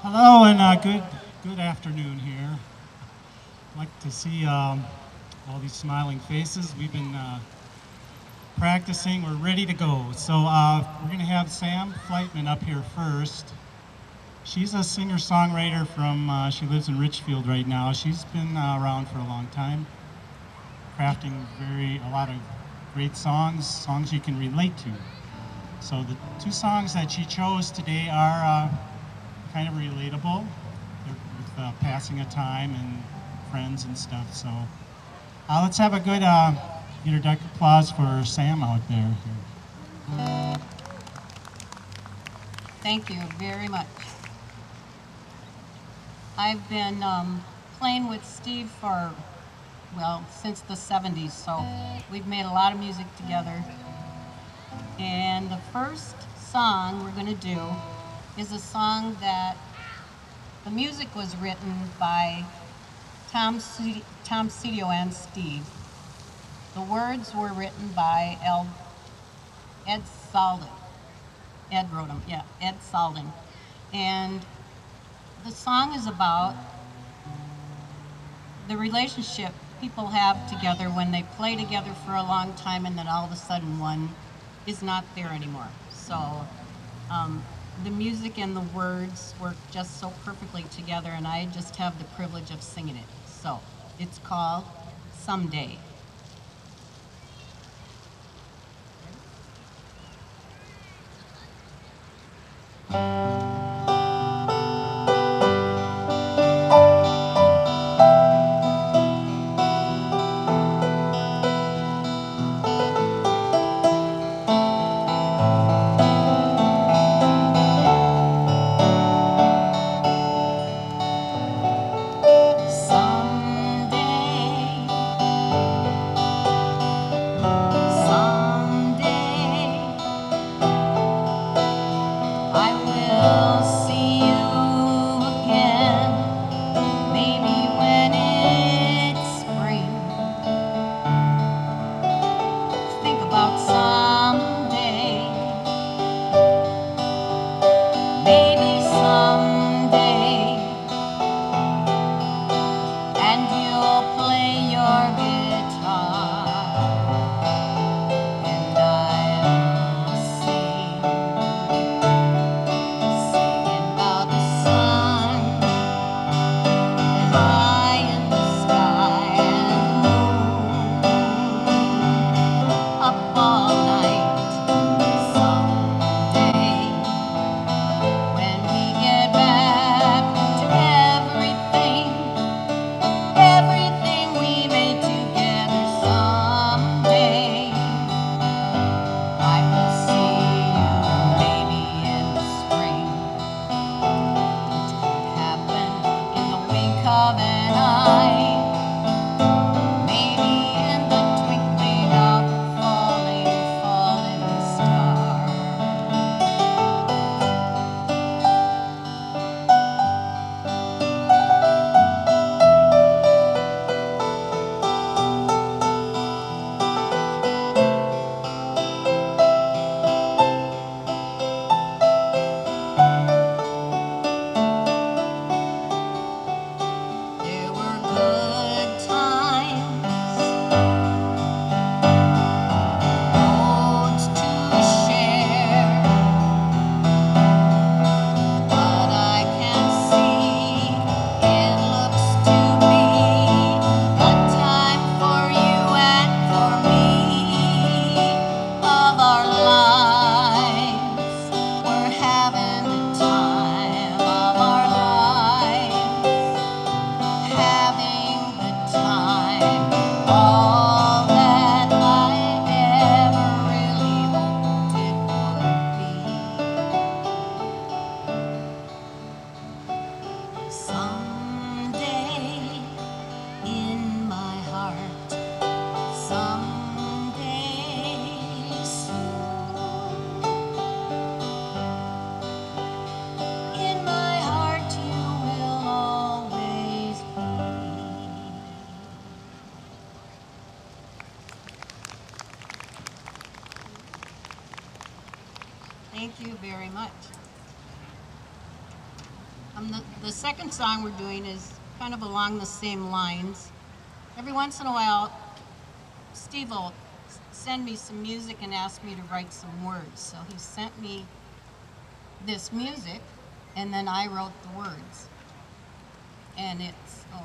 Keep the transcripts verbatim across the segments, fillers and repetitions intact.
Hello and uh, good good afternoon here. I'd like to see um, all these smiling faces. We've been uh, practicing. We're ready to go. So uh, we're going to have Sam Fleitman up here first. She's a singer-songwriter from, uh, she lives in Richfield right now. She's been uh, around for a long time, crafting very, a lot of great songs, songs you can relate to. So the two songs that she chose today are uh, kind of relatable. They're with uh, passing of time and friends and stuff. So uh, let's have a good uh, introductory applause for Sam out there. Thank you very much. I've been um, playing with Steve for, well, since the seventies, so we've made a lot of music together. And the first song we're going to do is a song that the music was written by Tom, C Tom Cedio and Steve. The words were written by El Ed Salden. Ed wrote them, yeah, Ed Salden. And the song is about the relationship people have together when they play together for a long time and then all of a sudden one is not there anymore. So um, the music and the words work just so perfectly together, and I just have the privilege of singing it. So it's called Someday. Thank you very much. Um, the, the second song we're doing is kind of along the same lines. Every once in a while, Steve will s- send me some music and ask me to write some words. So he sent me this music, and then I wrote the words. And it's, oh,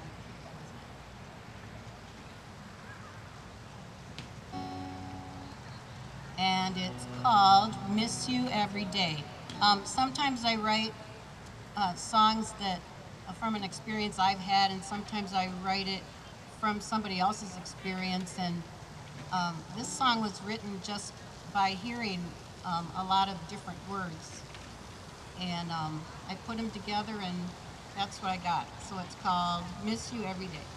and it's called Miss You Every Day. Um, sometimes I write uh, songs that uh, from an experience I've had, and sometimes I write it from somebody else's experience. And um, this song was written just by hearing um, a lot of different words. And um, I put them together, and that's what I got. So it's called Miss You Every Day.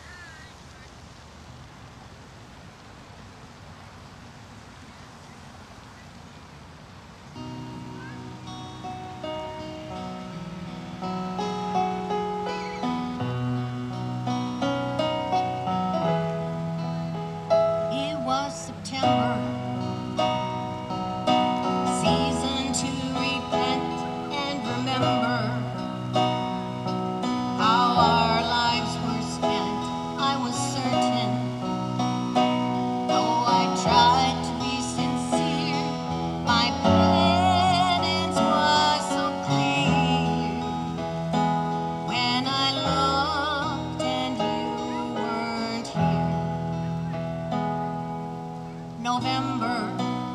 It was September, season to repent and remember how our lives were spent. I was certain, though I tried to be sincere, my penance was so clear. When I looked and you weren't here. November,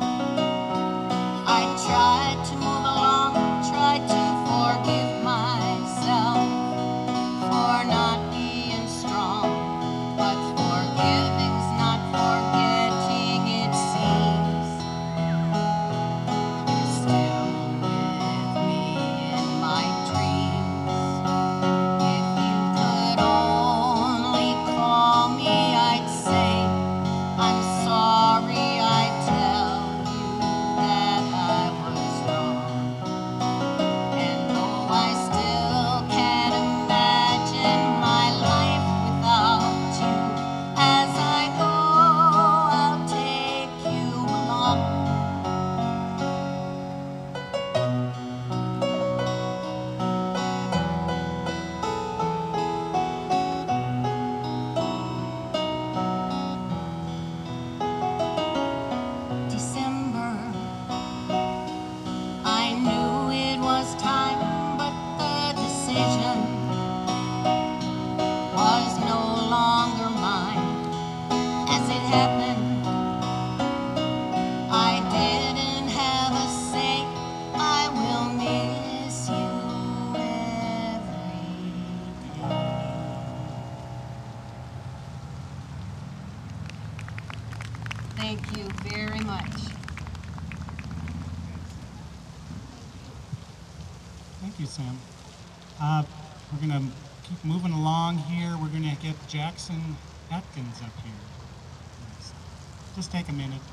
I tried to move along, tried to forgive myself for not being strong, but forgiving's not forgetting, it seems. You're still with me in my dreams. If you could only call me, I'd say, I'm sorry, I'd tell you that I was wrong. And though I still can't imagine my life without you, as I go, I'll take you along. December, I knew it was time, but the decision was no longer mine. As it happened, I didn't have a say. I will miss you every day. Thank you very much. Thank you, Sam. Uh, we're going to keep moving along here. We're going to get Jackson Atkins up here. Next. Just take a minute.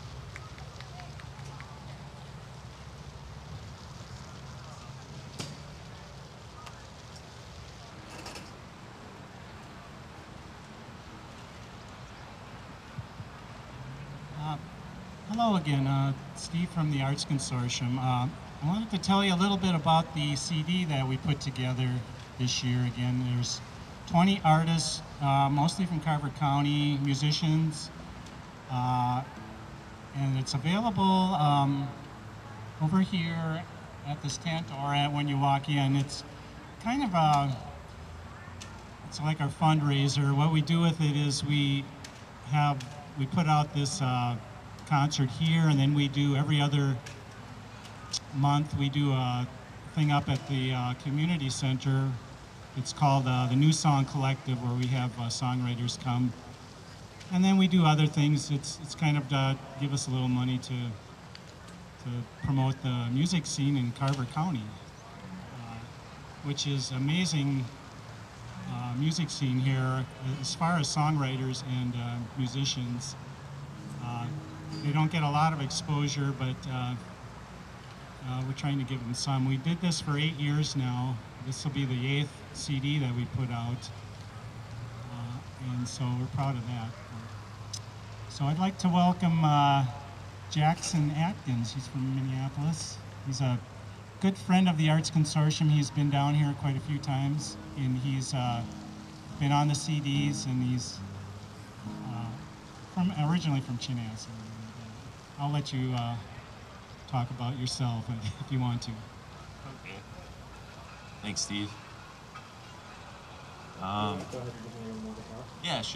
Uh, hello again, uh, Steve from the Arts Consortium. Uh, I wanted to tell you a little bit about the C D that we put together this year. Again, there's twenty artists, uh, mostly from Carver County, musicians, uh, and it's available um, over here at this tent or at when you walk in. It's kind of a, it's like our fundraiser. What we do with it is we have, we put out this uh, concert here, and then we do every other month we do a thing up at the uh, community center. It's called uh, the New Song Collective, where we have uh, songwriters come, and then we do other things. It's it's kind of to give us a little money to to promote the music scene in Carver County, uh, which is amazing uh, music scene here as far as songwriters and uh, musicians. Uh, they don't get a lot of exposure, but uh, Uh, we're trying to give them some. We did this for eight years now. This will be the eighth C D that we put out, uh, and so we're proud of that. So I'd like to welcome uh, Jackson Atkins. He's from Minneapolis. He's a good friend of the Arts Consortium. He's been down here quite a few times, and he's uh, been on the C Ds, and he's uh, from originally from Chinas. I'll let you uh, talk about yourself if you want to. Okay. Thanks, Steve. Um, yeah, sure.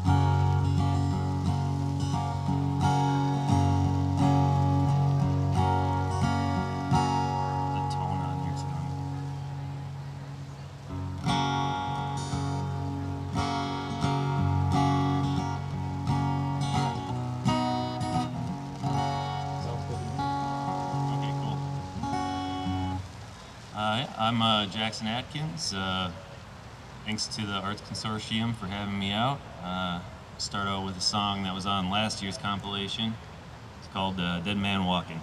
I'm uh, Jackson Atkins. Uh, thanks to the Arts Consortium for having me out. Uh, start out with a song that was on last year's compilation. It's called uh, Dead Man Walking.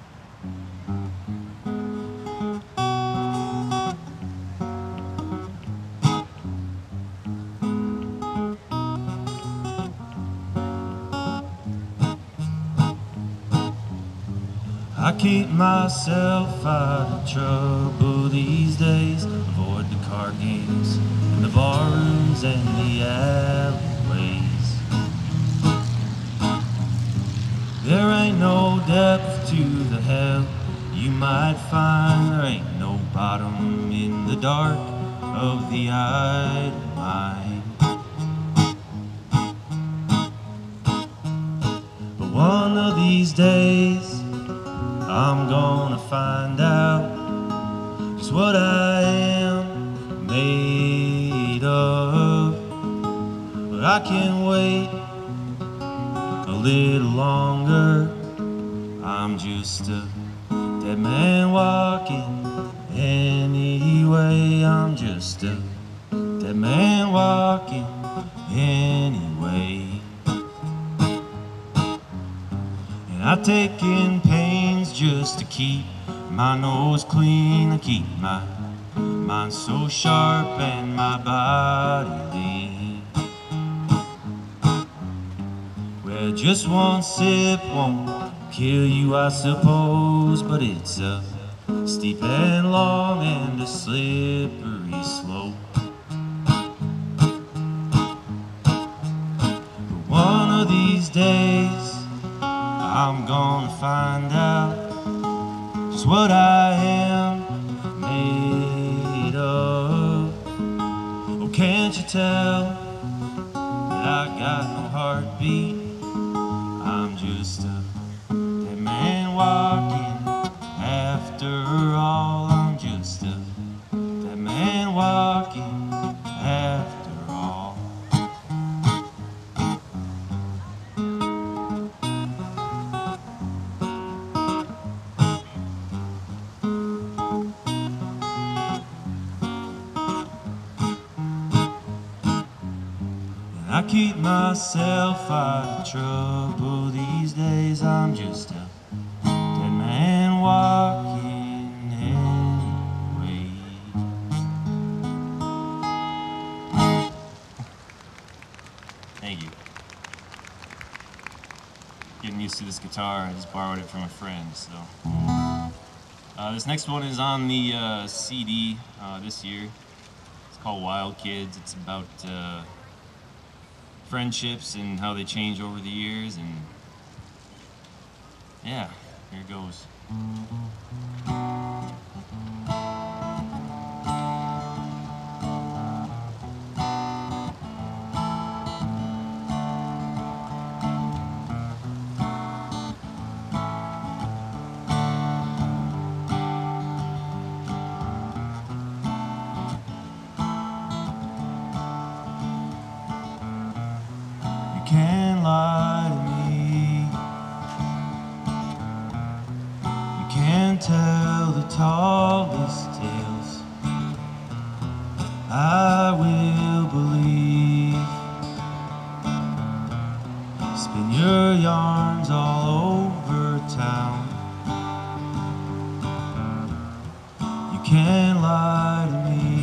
I keep myself out of trouble these days. Avoid the card games and the bar rooms and the alleyways. There ain't no depth to the hell you might find. There ain't no bottom in the dark of the idle mind. But one of these days I'm gonna find out just what I am made of. But I can wait a little longer. I'm just a dead man walking anyway. I'm just a dead man walking anyway. And I've taken pains just to keep my nose clean, to keep my mind so sharp and my body lean. Well, just one sip won't kill you, I suppose, but it's a steep and long and a slippery slope. But one of these days I'm gonna find out just what I am made of. Oh, can't you tell that I got no heartbeat? I'm just a dead man walking after all. I'm just a dead man walking after all. I keep myself out of trouble these days. I'm just a dead man walking anyway. Thank you. Getting used to this guitar. I just borrowed it from a friend, so. Uh, this next one is on the uh, C D uh, this year. It's called Wild Kids. It's about uh, friendships and how they change over the years, and yeah, here it goes. Can't lie to me. You can't tell the tallest tales. I will believe. Spin your yarns all over town. You can't lie to me.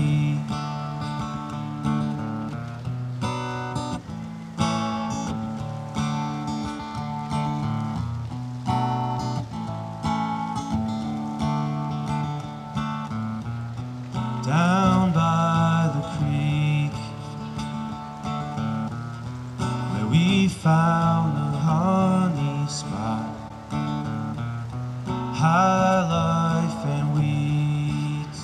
we found a honey spot, high life and weeds,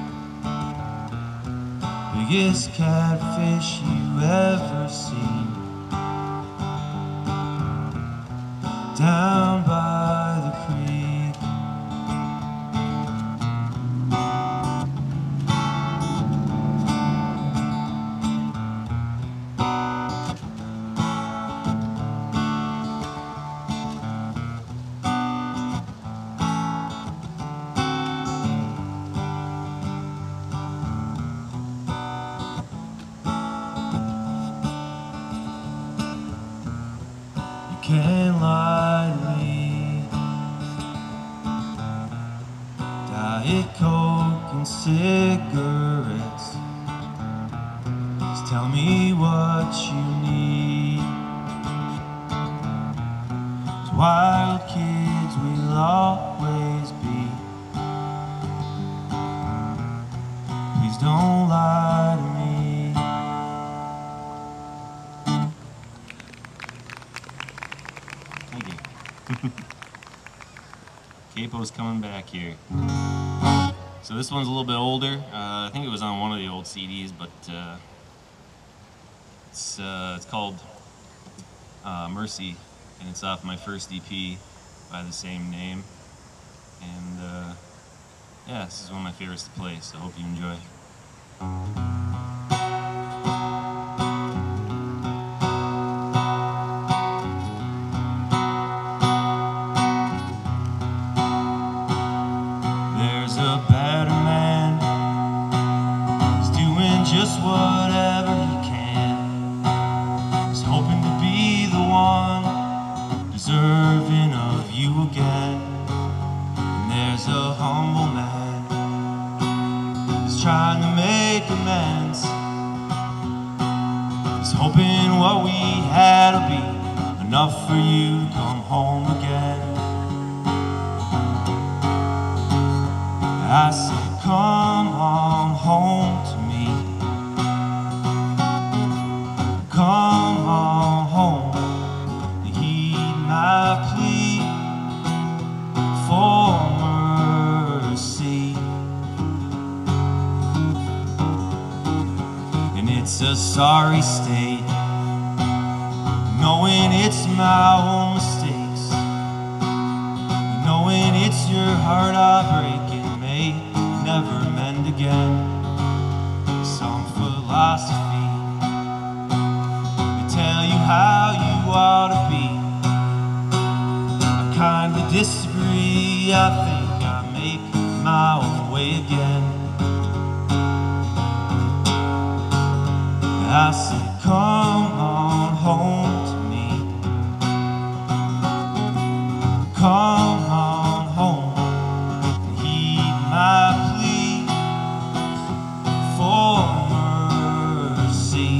biggest catfish you ever seen, down by the creek. Can't lie to me. Diet Coke and cigarettes. Just tell me what you need. As wild kids we'll always be. Please don't lie to me. Capo's coming back here. So this one's a little bit older. Uh, I think it was on one of the old C Ds, but uh, it's uh, it's called uh, Mercy, and it's off my first E P by the same name. And uh, yeah, this is one of my favorites to play, so I hope you enjoy. Just whatever he can. He's hoping to be the one deserving of you again. And there's a humble man who's trying to make amends. He's hoping what we had will be enough for you to come home again. I said, come on home to me. Come on home and heed my plea for mercy. And it's a sorry state, knowing it's my own mistakes, knowing it's your heart I break and may never mend again. Some philosophy how you ought to be. I kinda disagree. I think I make my own way again. I said, come on home to me. Come on home and heed my plea for mercy.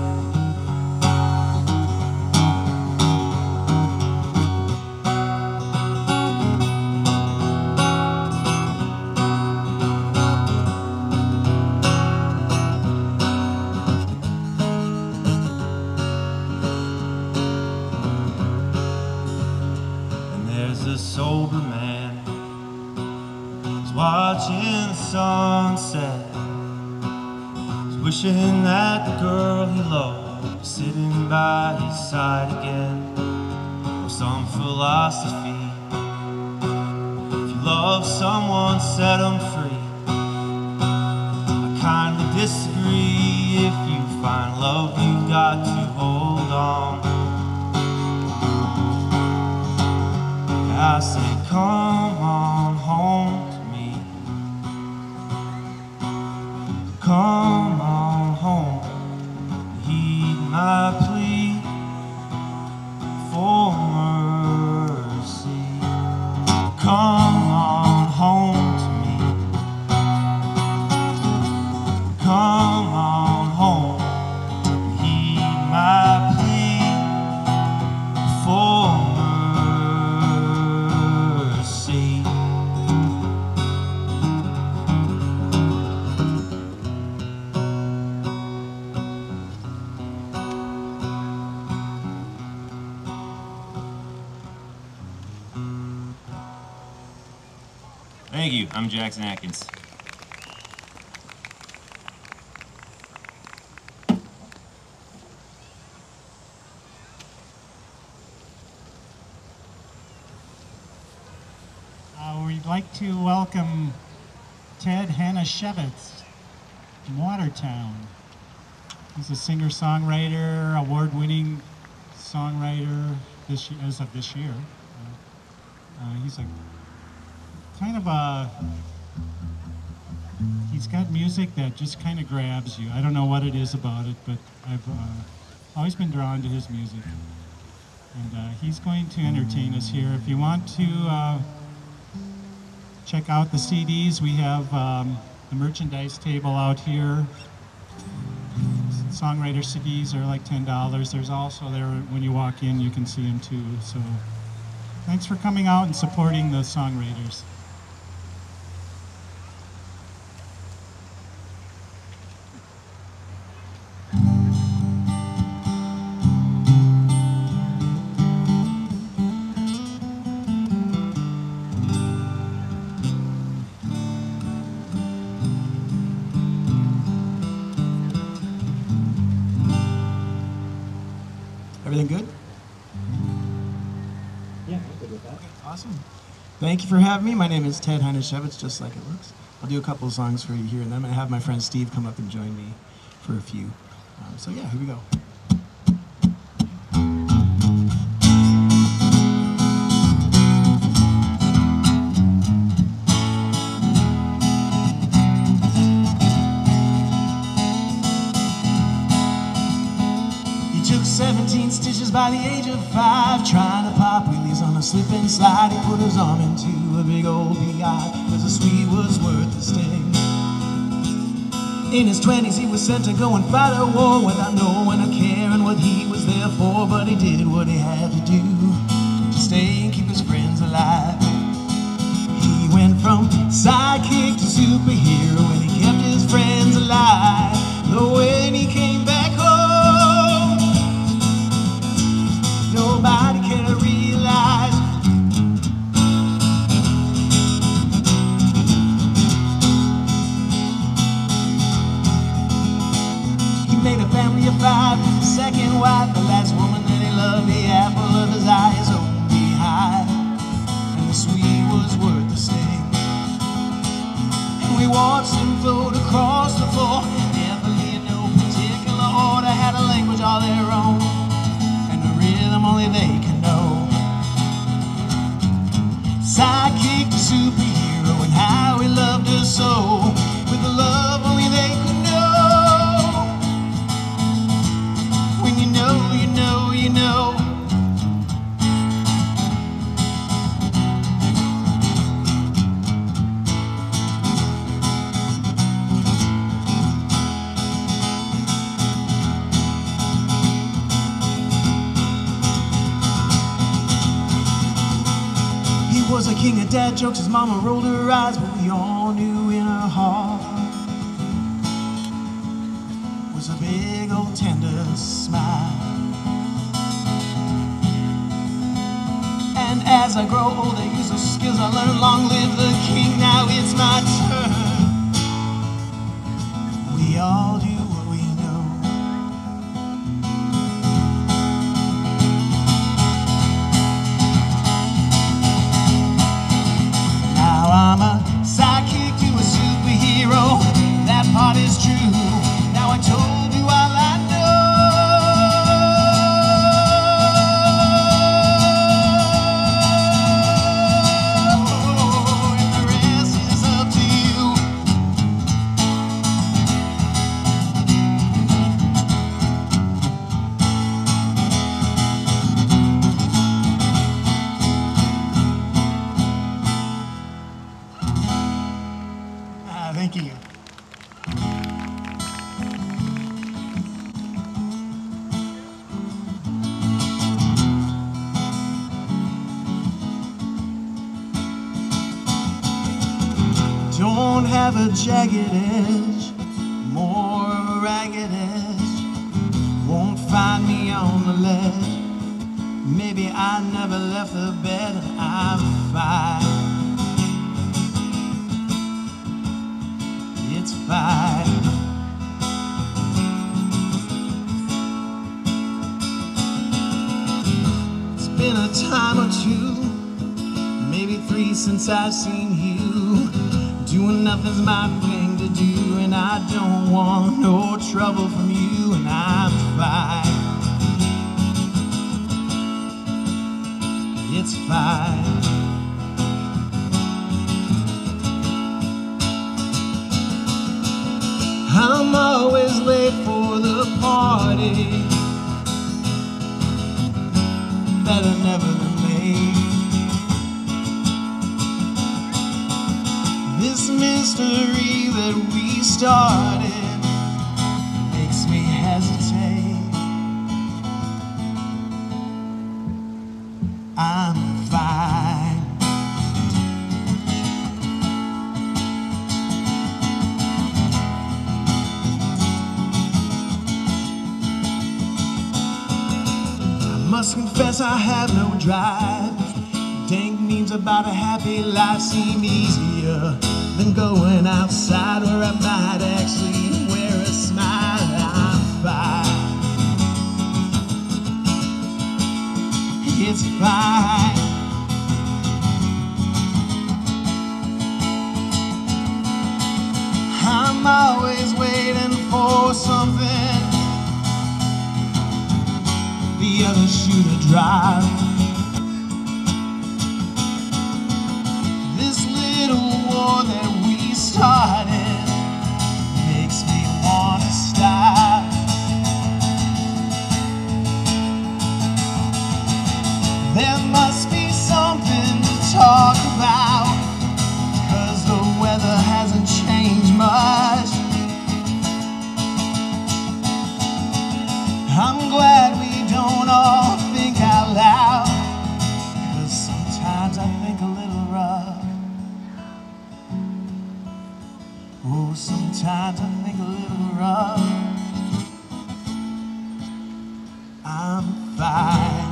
Sober man is watching the sunset, is wishing that the girl he loved was sitting by his side again. Or some philosophy, if you love someone, set them free. I kinda disagree. If you find love, you've got to hold on. I said, come on home to me. Come on home, heed my plea for mercy. Come on home to me. Come on home, heed my plea for mercy. Thank you. I'm Jackson Atkins. Uh, we'd like to welcome Ted Hajnasiewicz from Watertown. He's a singer-songwriter, award-winning songwriter this year, as of this year. Uh, uh, he's a kind of a, he's got music that just kind of grabs you. I don't know what it is about it, but I've uh, always been drawn to his music. And uh, he's going to entertain us here. If you want to uh, check out the C Ds, we have um, the merchandise table out here. Songwriter C Ds are like ten dollars. There's also there, when you walk in, you can see them too. So thanks for coming out and supporting the songwriters. Everything good? Yeah, I'm good with that. Okay, awesome. Thank you for having me. My name is Ted Hajnasiewicz, just like it looks. I'll do a couple of songs for you here, and then I'm going to have my friend Steve come up and join me for a few. Um, so yeah, here we go. seventeen stitches by the age of five, trying to pop wheelies on a slip and slide. He put his arm into a big old P I, cause the Swede was worth the sting. In his twenties he was sent to go and fight a war without no one to care and what he was there for, but he did what he had to do to stay and keep his friends alive. He went from sidekick to superhero and he kept his friends alive. Though when he came back home, nobody can realize he made a family of five, the second wife, the last woman that he loved, the apple of his eye, his only high, and the Swede was worth the sting. And we watched him float across the floor, never in no particular order, had a language all their own, rhythm only they can know. Sidekick to superhero and how he loved her so, with the love only they could know. When you know, you know, you know. Was a king of dad jokes, his mama rolled her eyes, but we all knew in her heart was a big old tender smile. And as I grow older, use those skills I learned, long live the king, now it's my turn. We all do what we know. I'm a sidekick to a superhero, that part is true. Now I told you all I know, and the rest is up to you. Thank you. Don't have a jagged edge, more of a ragged edge. Won't find me on the ledge. Maybe I never left the bed and I'm fine. fight. It's been a time or two, maybe three since I've seen you. Doing nothing's my thing to do, and I don't want no trouble from you, and I'm fine. It's fine. I'm always late for the party. Better never than late. This mystery that we started makes me hesitate. I'm fine. I must confess I have no drive. Dank memes about a happy life seem easier than going outside where I might actually wear a smile. I'm fine. It's fine. I'm always waiting for something the other shoe to drop. This little war that we started makes me wanna stop. There must be something to talk about, 'cause the weather hasn't changed much. I'm glad we don't all think out loud, 'cause sometimes I think a little rough. Oh, sometimes I think a little rough. I'm fine.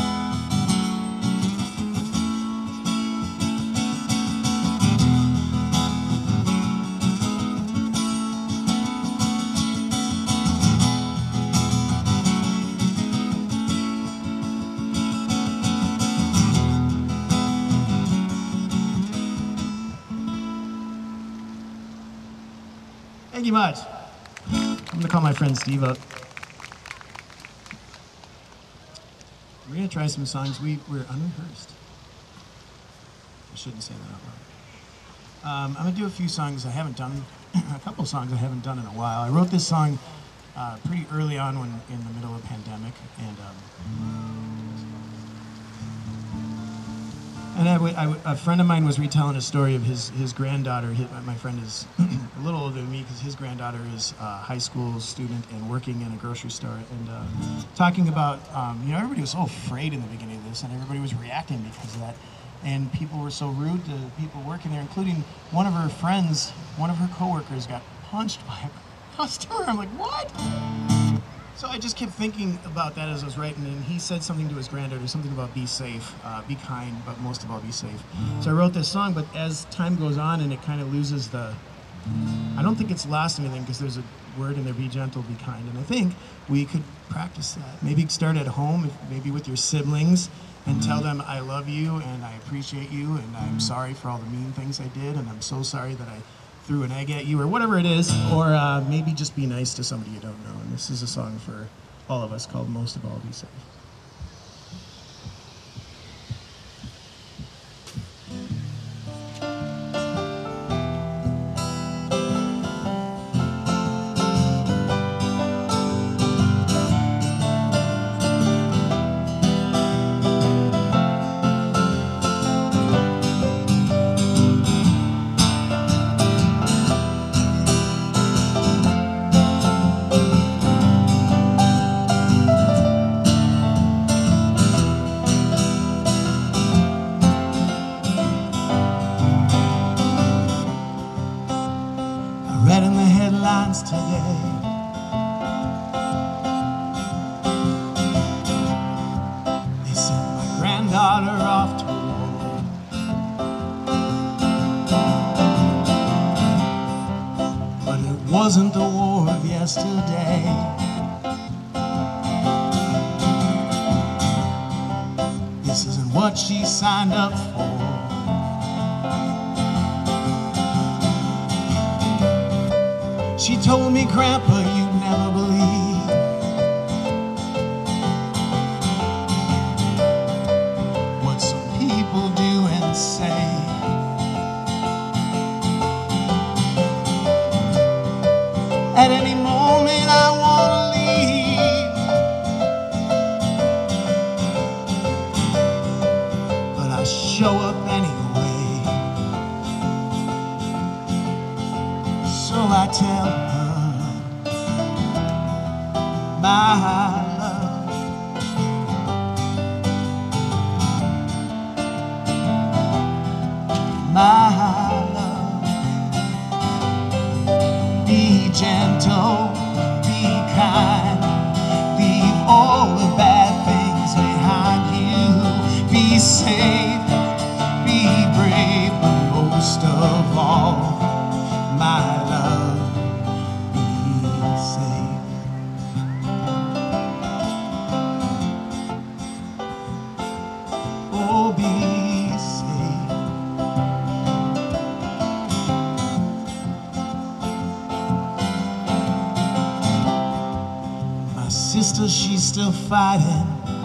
Thank you much. I'm gonna call my friend Steve up. We're gonna try some songs. We, we're unrehearsed. I shouldn't say that out loud. Um, I'm gonna do a few songs I haven't done, a couple songs I haven't done in a while. I wrote this song uh, pretty early on when in the middle of the pandemic, and um, And I w I w a friend of mine was retelling a story of his, his granddaughter. His, my friend is a little older than me because his granddaughter is a high school student and working in a grocery store. And uh, talking about, um, you know, everybody was so afraid in the beginning of this, and everybody was reacting because of that. And people were so rude to people working there, including one of her friends, one of her coworkers got punched by a customer. I'm like, what? So I just kept thinking about that as I was writing, and he said something to his granddaughter, something about be safe, uh, be kind, but most of all, be safe. So I wrote this song, but as time goes on and it kind of loses the, I don't think it's lost anything because there's a word in there, be gentle, be kind, and I think we could practice that. Maybe start at home, if, maybe with your siblings, and tell them I love you and I appreciate you and I'm sorry for all the mean things I did and I'm so sorry that I threw an egg at you, or whatever it is, or uh, maybe just be nice to somebody you don't know. And this is a song for all of us called Most of All, Be Safe. Today, they sent my granddaughter off to war, but wasn't the war of yesterday. This isn't what she signed up for. She told me, Grandpa, you'd never believe what some people do and say. At any moment I want to leave, but I show up anyway. So I tell her, my love, my love, be gentle, be kind, leave all the bad things behind you. Be safe, be brave, but most of all, my love, be safe. Oh, be safe. My sister, she's still fighting.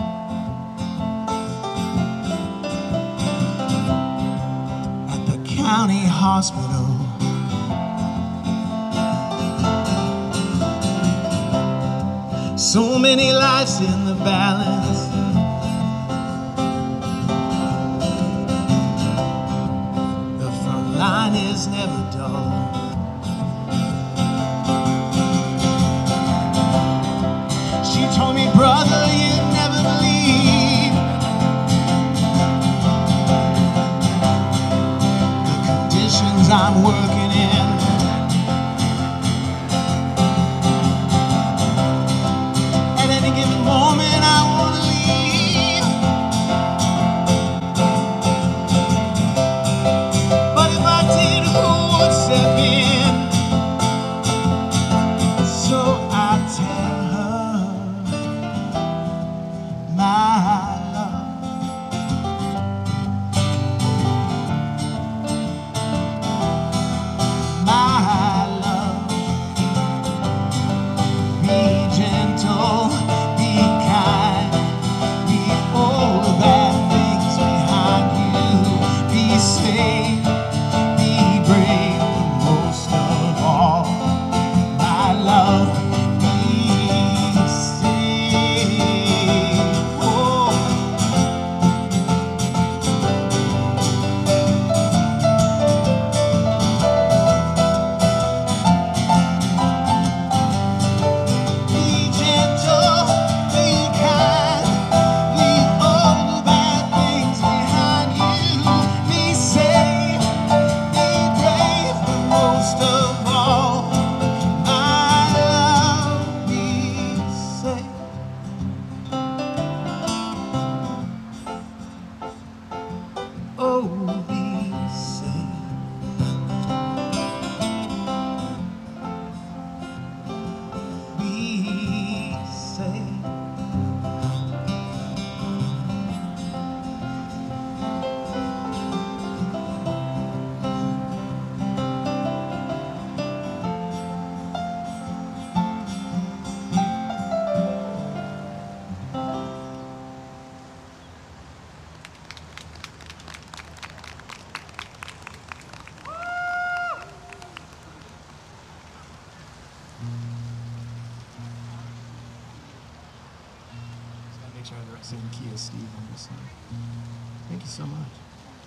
At the county hospital. So many lives in the balance. The front line is never dull. She told me, brother, you'd never believe the conditions I'm working in. Given moment I want to leave, but if I did, who would step in? So I tell her, my love, my love, be gentle, same key as Steve on this song. Thank you so much.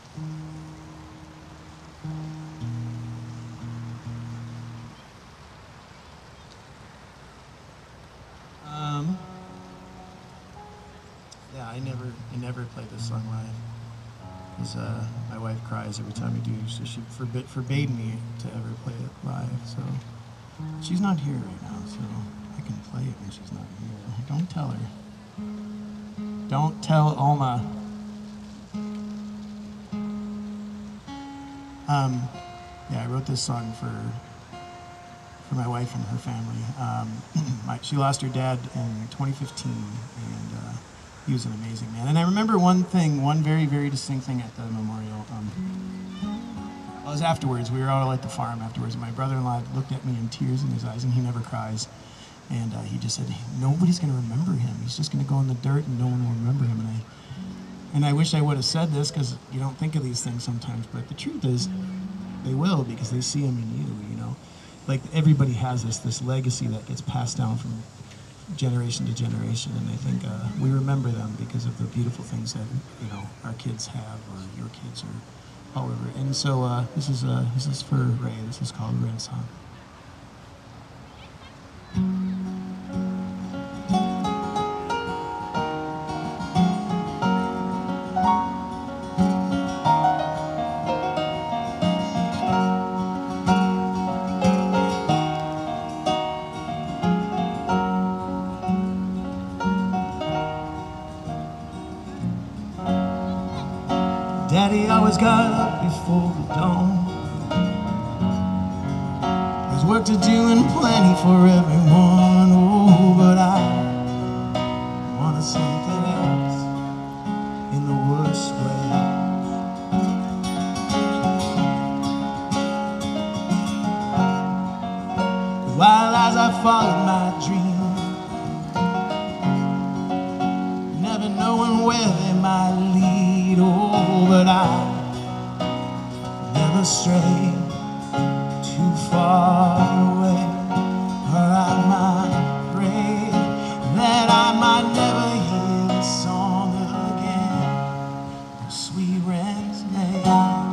Um, yeah, I never, I never played this song live. Because uh, my wife cries every time we do, so she forbid, forbade me to ever play it live. So she's not here right now, so I can play it when she's not here. Don't tell her. Don't tell Oma. Um, yeah, I wrote this song for for my wife and her family. Um, my, she lost her dad in twenty fifteen, and uh, he was an amazing man. And I remember one thing, one very, very distinct thing at the memorial. Um, it was afterwards. We were out at the farm afterwards, and my brother-in-law looked at me in tears in his eyes, and he never cries. And uh, he just said, nobody's going to remember him. He's just going to go in the dirt, and no one will remember him. And I, and I wish I would have said this, because you don't think of these things sometimes. But the truth is, they will, because they see him in you. You know, like everybody has this this legacy that gets passed down from generation to generation. And I think uh, we remember them because of the beautiful things that you know our kids have, or your kids, or however. And so uh, this is uh, this is for Ray. This is called Red Song. Daddy always got up before the dawn. There's work to do and plenty for everyone. Oh, but I wanted something else in the worst way. While as I followed my dream, never knowing where they might lead. Oh, but I never strayed too far away, or I might pray that I might never hear the song again, the sweet wren's made.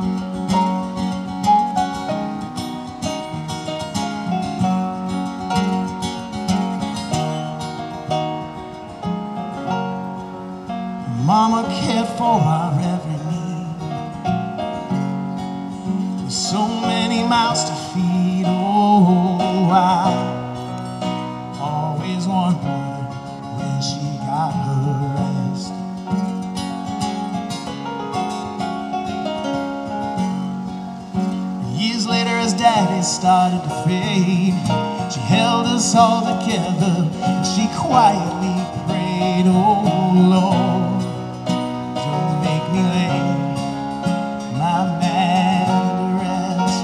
Mama cared for our every need. There's so many mouths to feed. Oh, I always wondered when she got her rest. Years later, as Daddy started to fade, she held us all together and she quietly prayed, oh Lord, make me lay my man to rest,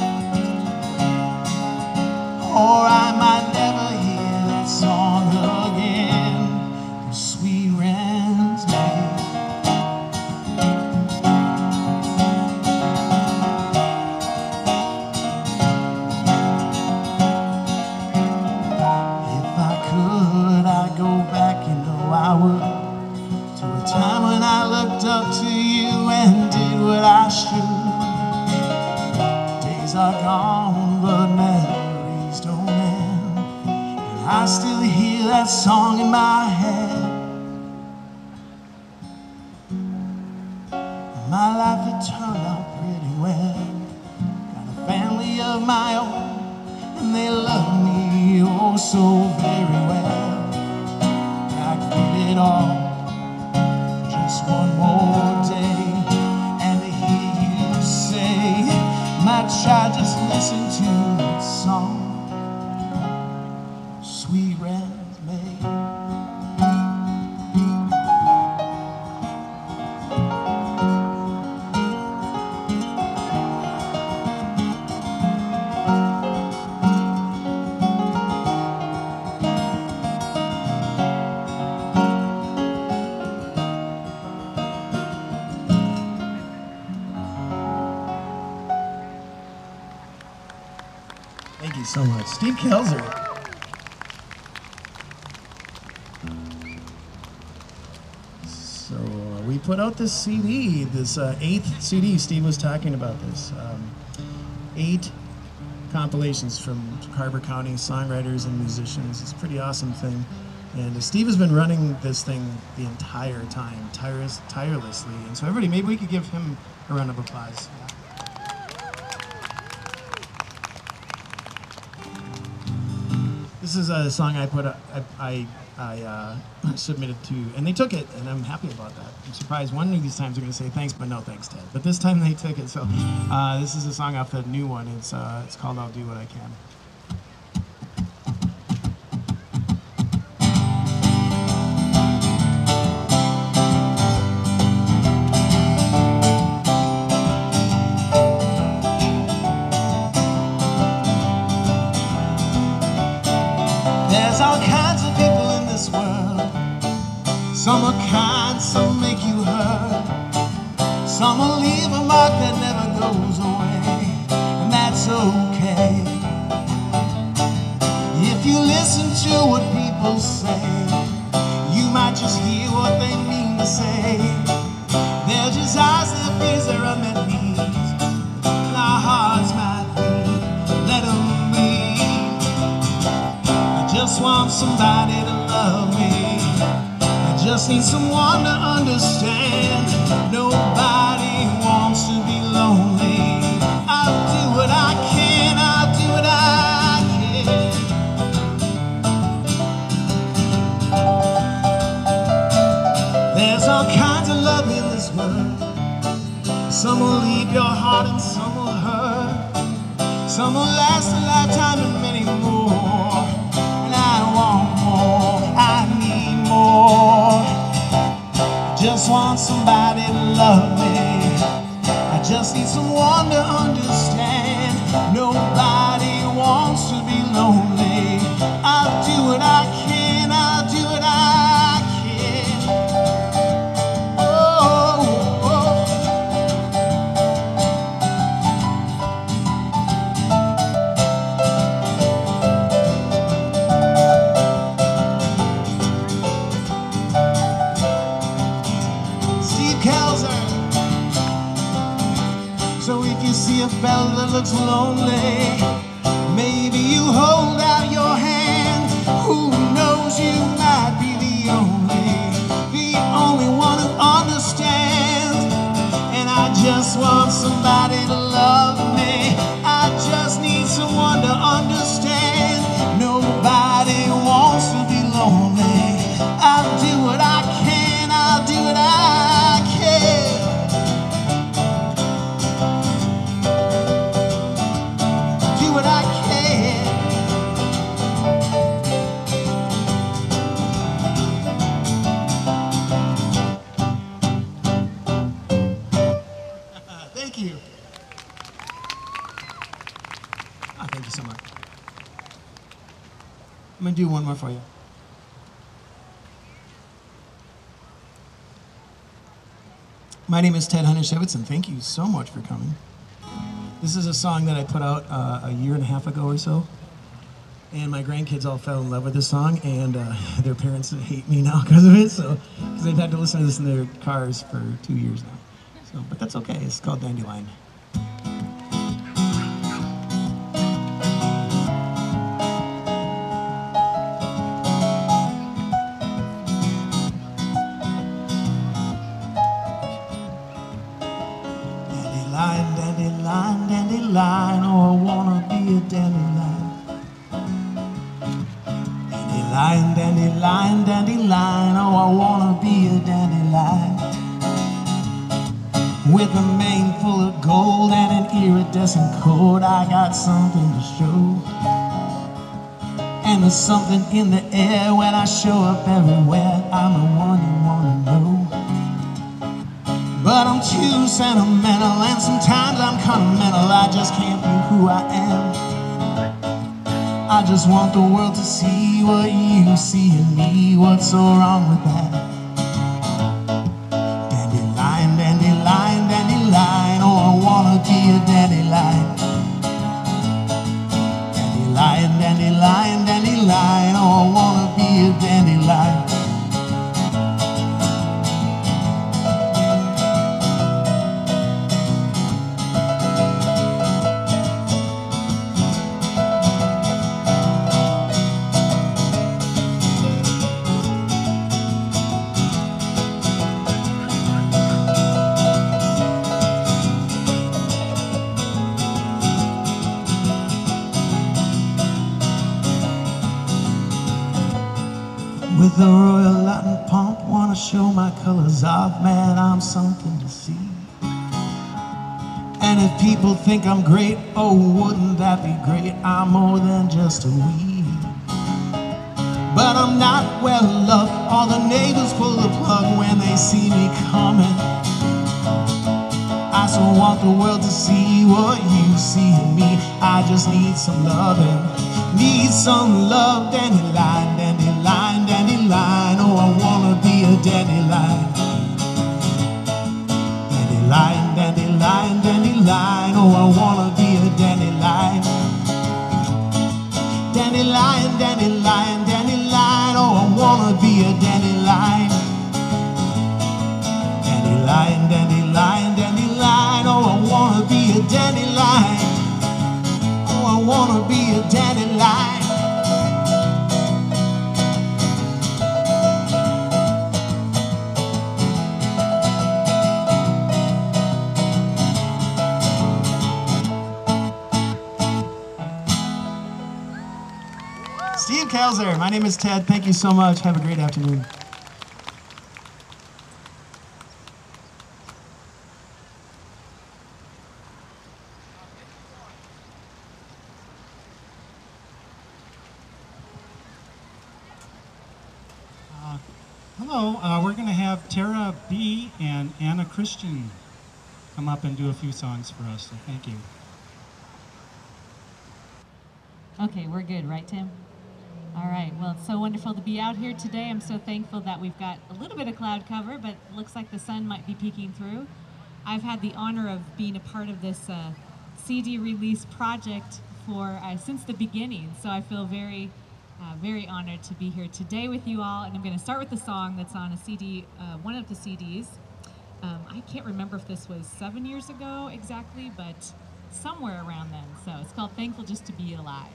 or I might never hear that song again, the sweet wren's made. If I could, I'd go back, you know I would, to a time when I looked up to you and did what I should. Days are gone, but memories don't end, and I still hear that song in my head. My life had turned out pretty well. Got a family of my own, and they love me oh so very well. I give it all just one more day, and to hear you say, my child, just listen to that song, sweet wren's made. Thank you so much. Steve Kelzer. So uh, we put out this C D, this uh, eighth C D. Steve was talking about this. Um, eight compilations from Carver County songwriters and musicians. It's a pretty awesome thing. And uh, Steve has been running this thing the entire time, tireless, tirelessly. And so everybody, maybe we could give him a round of applause. This is a song I put, up, I, I, I uh, submitted to, and they took it, and I'm happy about that. I'm surprised one of these times they're going to say thanks, but no thanks, Ted. But this time they took it, so uh, this is a song off the new one. It's, uh, it's called I'll Do What I Can. Some are kind, some make you hurt. Some will leave a mark that never goes away, and that's okay. If you listen to what people say, you might just hear what they mean to say. They're just eyes, their fears, their unmet needs, and our hearts might bleed. Let them be. I just want somebody to love me. I just need someone to understand. Nobody wants to be lonely. I'll do what I can, I'll do what I can. There's all kinds of love in this world. Some will leave your heart and some will hurt. Some will last a lifetime and many more. And I want more, I need more. I just want somebody to love me. I just need someone to understand. Nobody wants to be lonely. I'll do what I can, I'll do what I can. Oh, oh. Kelzer. So if you see a fella that looks lonely, maybe you hold out your hand. Who knows, you might be the only, the only one who understands. And I just want somebody to love me. I just need someone to understand. Nobody wants to be lonely. I'll do what I can, I'll do what I can. Do what I can. Thank you. Oh, thank you so much. I'm gonna do one more for you. My name is Ted Hajnasiewicz, and thank you so much for coming. This is a song that I put out uh, a year and a half ago or so, and my grandkids all fell in love with this song, and uh, their parents hate me now because of it, so because they've had to listen to this in their cars for two years now. So, but that's okay. It's called Dandelion. Dandelion, dandelion, dandelion, oh, I wanna be a dandelion. Dandelion, dandelion, dandelion, oh, I wanna be a dandelion. With a mane full of gold and an iridescent coat, I got something to show. And there's something in the air when I show up everywhere. I'm the one you wanna know. But I'm too sentimental, and sometimes I'm kinda mental. I just can't be who I am. I just want the world to see what you see in me. What's so wrong with that? Dandelion, dandelion, dandelion, oh, I wanna be a dandelion. Dandelion, dandelion, dandelion, oh, I wanna be a dandelion. With a royal Latin pomp, wanna show my colors off, man, I'm something to see. And if people think I'm great, oh, wouldn't that be great? I'm more than just a weed. But I'm not well loved, all the neighbors pull the plug when they see me coming. I so want the world to see what you see in me. I just need some loving, need some love. Dandelion, dandelion, dandelion, oh, I wanna be a dandelion. Dandelion, dandelion, dandelion. Oh, I wanna be a dandelion. Dandelion, dandelion, dandelion. Oh, I wanna be a dandelion. Dandelion, dandelion, dandelion. Oh, I wanna be a dandelion. Oh, I wanna be a dandelion. Steve Kelzer, my name is Ted. Thank you so much. Have a great afternoon. Uh, hello, uh, we're going to have Tara B. and Anna Christian come up and do a few songs for us, so thank you. Okay, we're good, right, Tim? All right, well, it's so wonderful to be out here today. I'm so thankful that we've got a little bit of cloud cover, but it looks like the sun might be peeking through. I've had the honor of being a part of this uh, C D release project for uh, since the beginning, so I feel very, uh, very honored to be here today with you all. And I'm going to start with the song that's on a C D, uh, one of the C Ds. Um, I can't remember if this was seven years ago exactly, but somewhere around then. So it's called Thankful Just to Be Alive.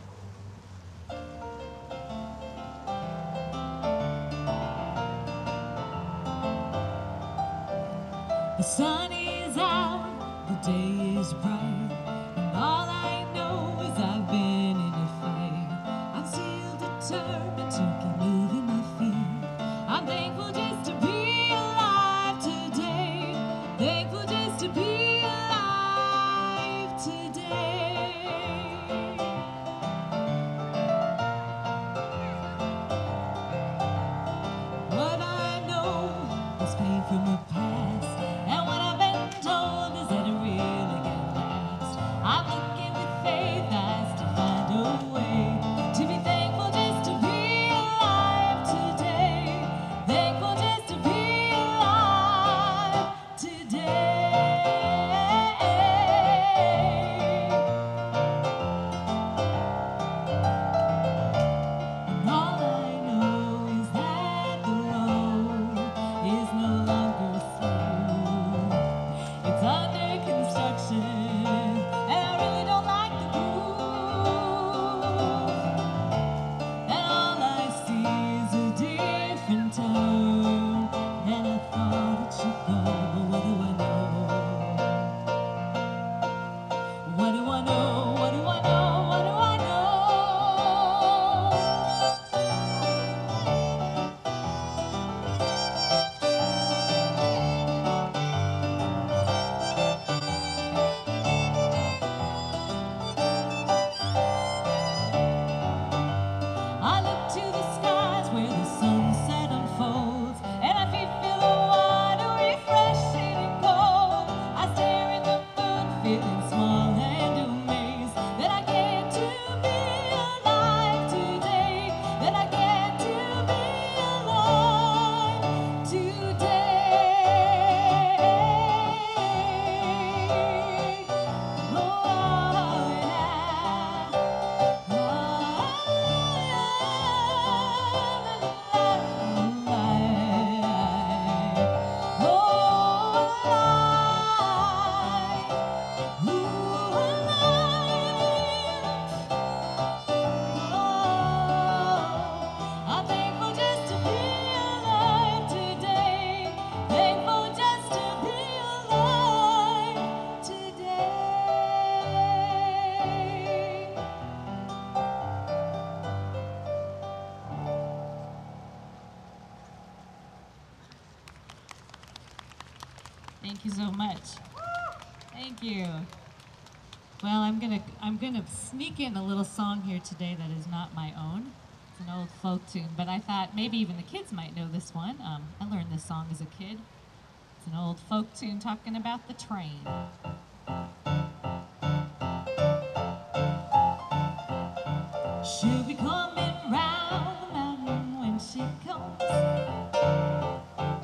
The sun is out, the day is bright, and all I know is I've been in a fight. I'm still determined to keep moving my feet. I'm thankful just to be alive today. Thankful just to be alive today. What I know is pain from the past. And what I've been told is that it really can last. I'm looking with faith, I still find a way to be thankful just to be alive today. Thankful just to be alive today. And all I know is that the road is no longer through. It's under construction, and I really don't like the groove. And all I see is a different turn, and I thought it should go. But what do I know? What do I know? What do I know? What do I know? I look to the skies where the sunset unfolds, and I feel feel the water refreshing and cold. I stare in the moon, feeling small and amazed that I get to be alive today. That I get to be alive today. Oh, yeah. I'm thankful just to be alive today. Thankful just to be alive today. Thank you so much. Thank you. Well, I'm gonna I'm gonna sneak in a little song here today that is not my own. It's an old folk tune, but I thought maybe even the kids might know this one. Um, I learned this song as a kid. It's an old folk tune talking about the train. She'll be coming round the mountain when she comes.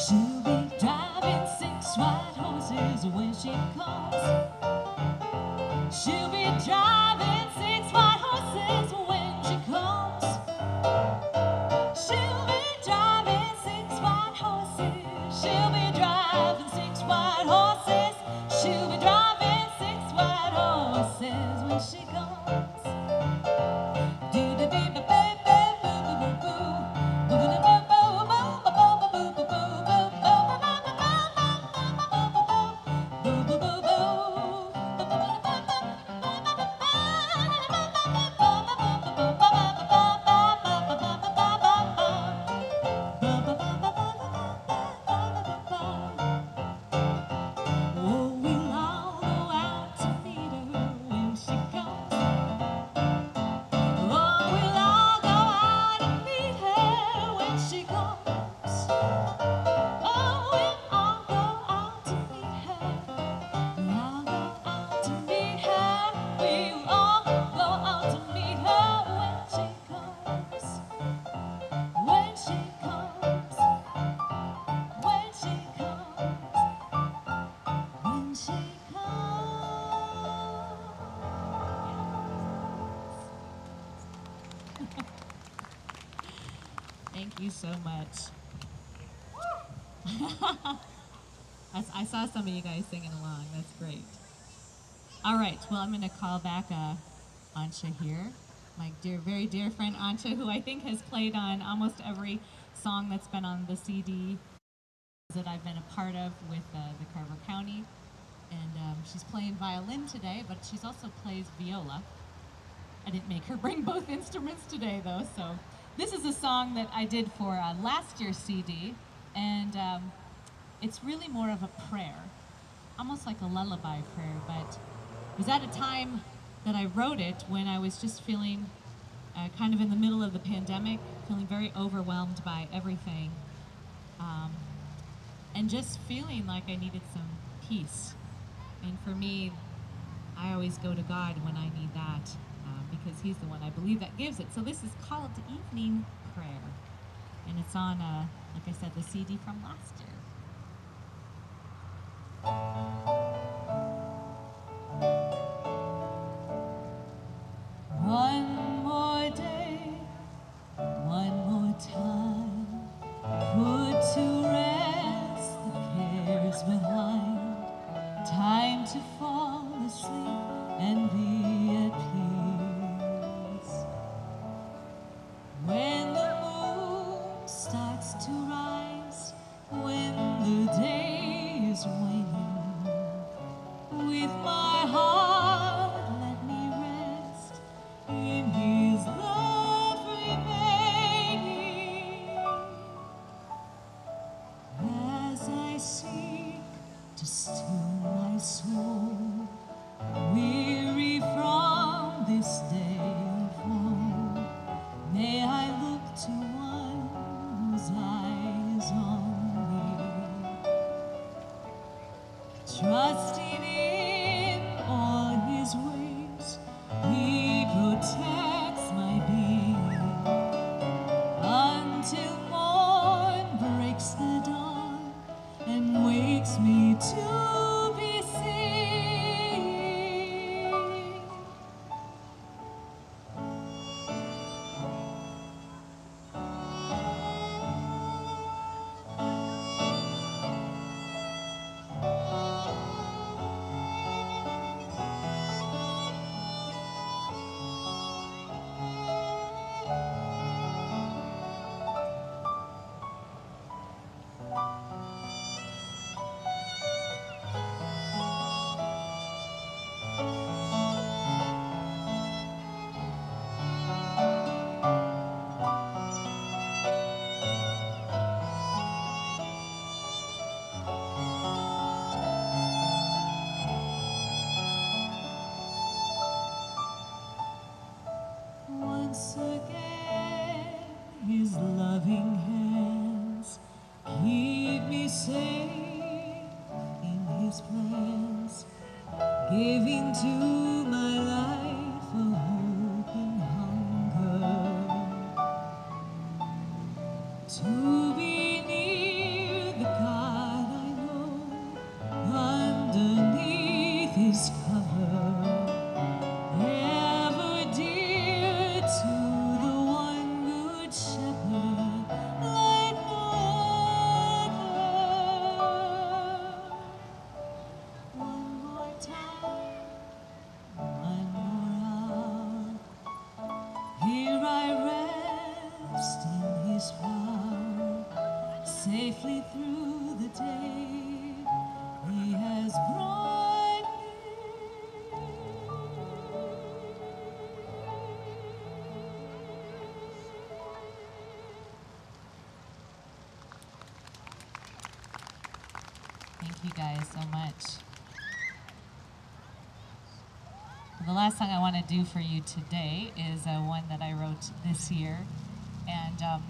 She'll be driving six white horses when she comes. She'll be driving six white horses when she comes. She'll be driving six white horses. She'll be driving six white horses. She'll be driving six white horses when she comes. Thank you so much. I, I saw some of you guys singing along. That's great. All right. Well, I'm going to call back uh, Ansha here, my dear, very dear friend Ansha, who I think has played on almost every song that's been on the C D that I've been a part of with uh, the Carver County. And um, she's playing violin today, but she's also plays viola. I didn't make her bring both instruments today, though, so. This is a song that I did for uh, last year's C D, and um, it's really more of a prayer, almost like a lullaby prayer, but it was at a time that I wrote it when I was just feeling uh, kind of in the middle of the pandemic, feeling very overwhelmed by everything, um, and just feeling like I needed some peace. And for me, I always go to God when I need that. Because he's the one I believe that gives it. So this is called Evening Prayer. And it's on, uh, like I said, the C D from last year. One more day, one more time, put to rest the cares behind, time to fall asleep and be at peace. When the moon starts to rise, when the day is waning, with my heart let me rest in his love remaining. As I seek to still my soul, weary from this day of woe, may I look to one whose eyes on me, trusting in all his ways, he protects my being, until morn breaks the dawn and wakes me to be seen. Once again, his loving hands keep me safe in his plans, giving to my life a hope and hunger, to be near the safely through the day. He has brought me. Thank you guys so much. The last song I want to do for you today is uh, one that I wrote this year, and um,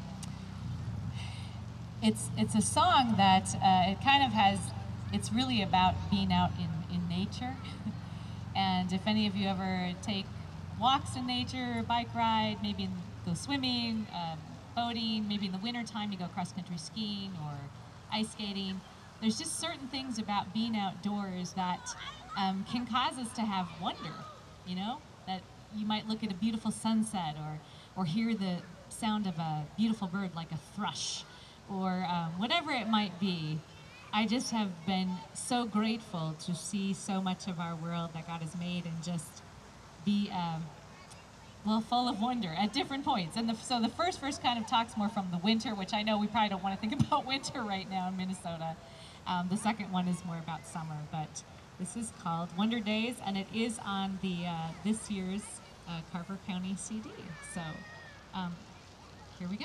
it's it's a song that uh, it kind of has. It's really about being out in in nature, and if any of you ever take walks in nature, bike ride, maybe go swimming, um, boating, maybe in the wintertime you go cross country skiing or ice skating. There's just certain things about being outdoors that um, can cause us to have wonder. You know, that you might look at a beautiful sunset or, or hear the sound of a beautiful bird like a thrush or um, whatever it might be. I just have been so grateful to see so much of our world that God has made and just be, um, well, full of wonder at different points. And the, so the first verse kind of talks more from the winter, which I know we probably don't want to think about winter right now in Minnesota. Um, the second one is more about summer, but this is called Wonder Days, and it is on the uh, this year's uh, Carver County C D. So um, here we go.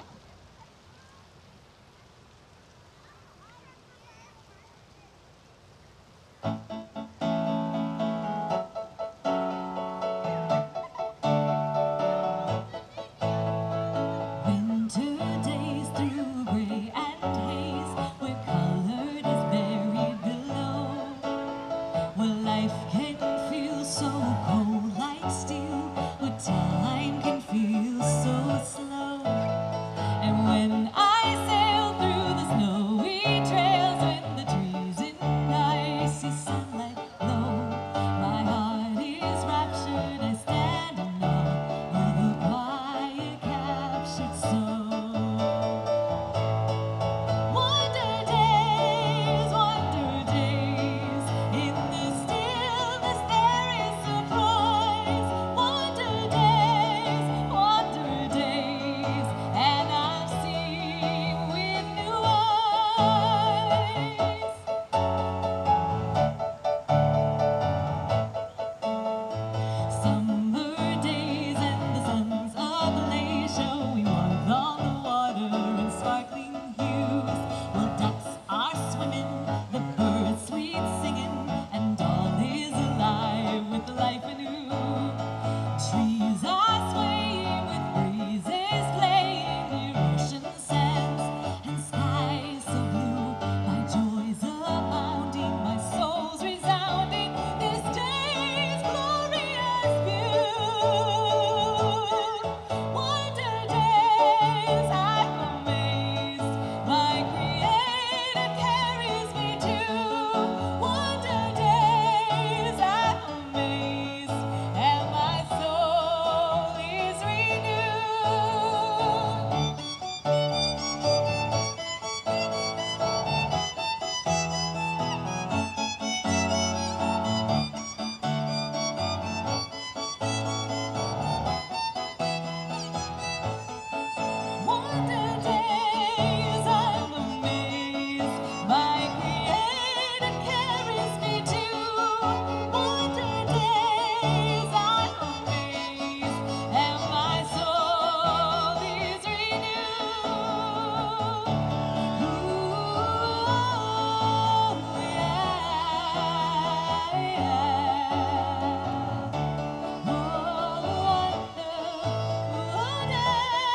Winter days through gray and haze, where colored is buried below, where life can feel so cold like steel, where time can feel so slow. And when I sail through the snowy trails, when the trees in icy sunlight glow, my heart is raptured, I stand in awe of the quiet captured soul. Wonder days, wonder days, in the stillness there is surprise. Wonder days, wonder days, and I've seen with new eyes. Summer days and the sun's ablaze, showing warmth on the water in sparkling hues. Well, ducks are swimming, the birds sweet singing, and all is alive with life anew. Trees are swaying with breezes playing near ocean sands and skies so blue. My joys abounding, my soul's resounding, this day's glorious view. Wonder days, I'm amazed, my Creator carries me to. Wonder days, I'm amazed, and my soul is renewed. Wonder days, I'm amazed, my Creator carries me to. Wonder days, I'm amazed, and my soul is renewed. Ooh, yeah, yeah. Oh, wonder days.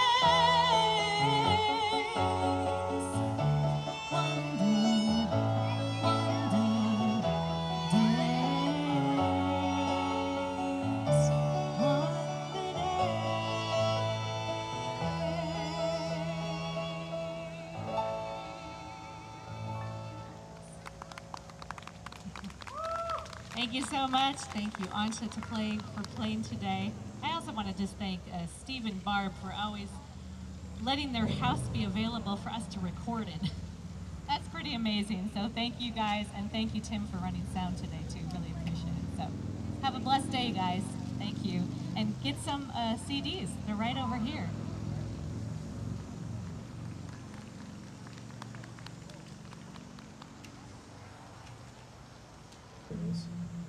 Thank you so much. Thank you, Ansha, to play for playing today. I also want to just thank uh, Steve and Barb for always letting their house be available for us to record in. That's pretty amazing. So thank you guys, and thank you, Tim, for running sound today too. Really appreciate it. So have a blessed day, guys. Thank you. And get some uh, C Ds. They're right over here. goes.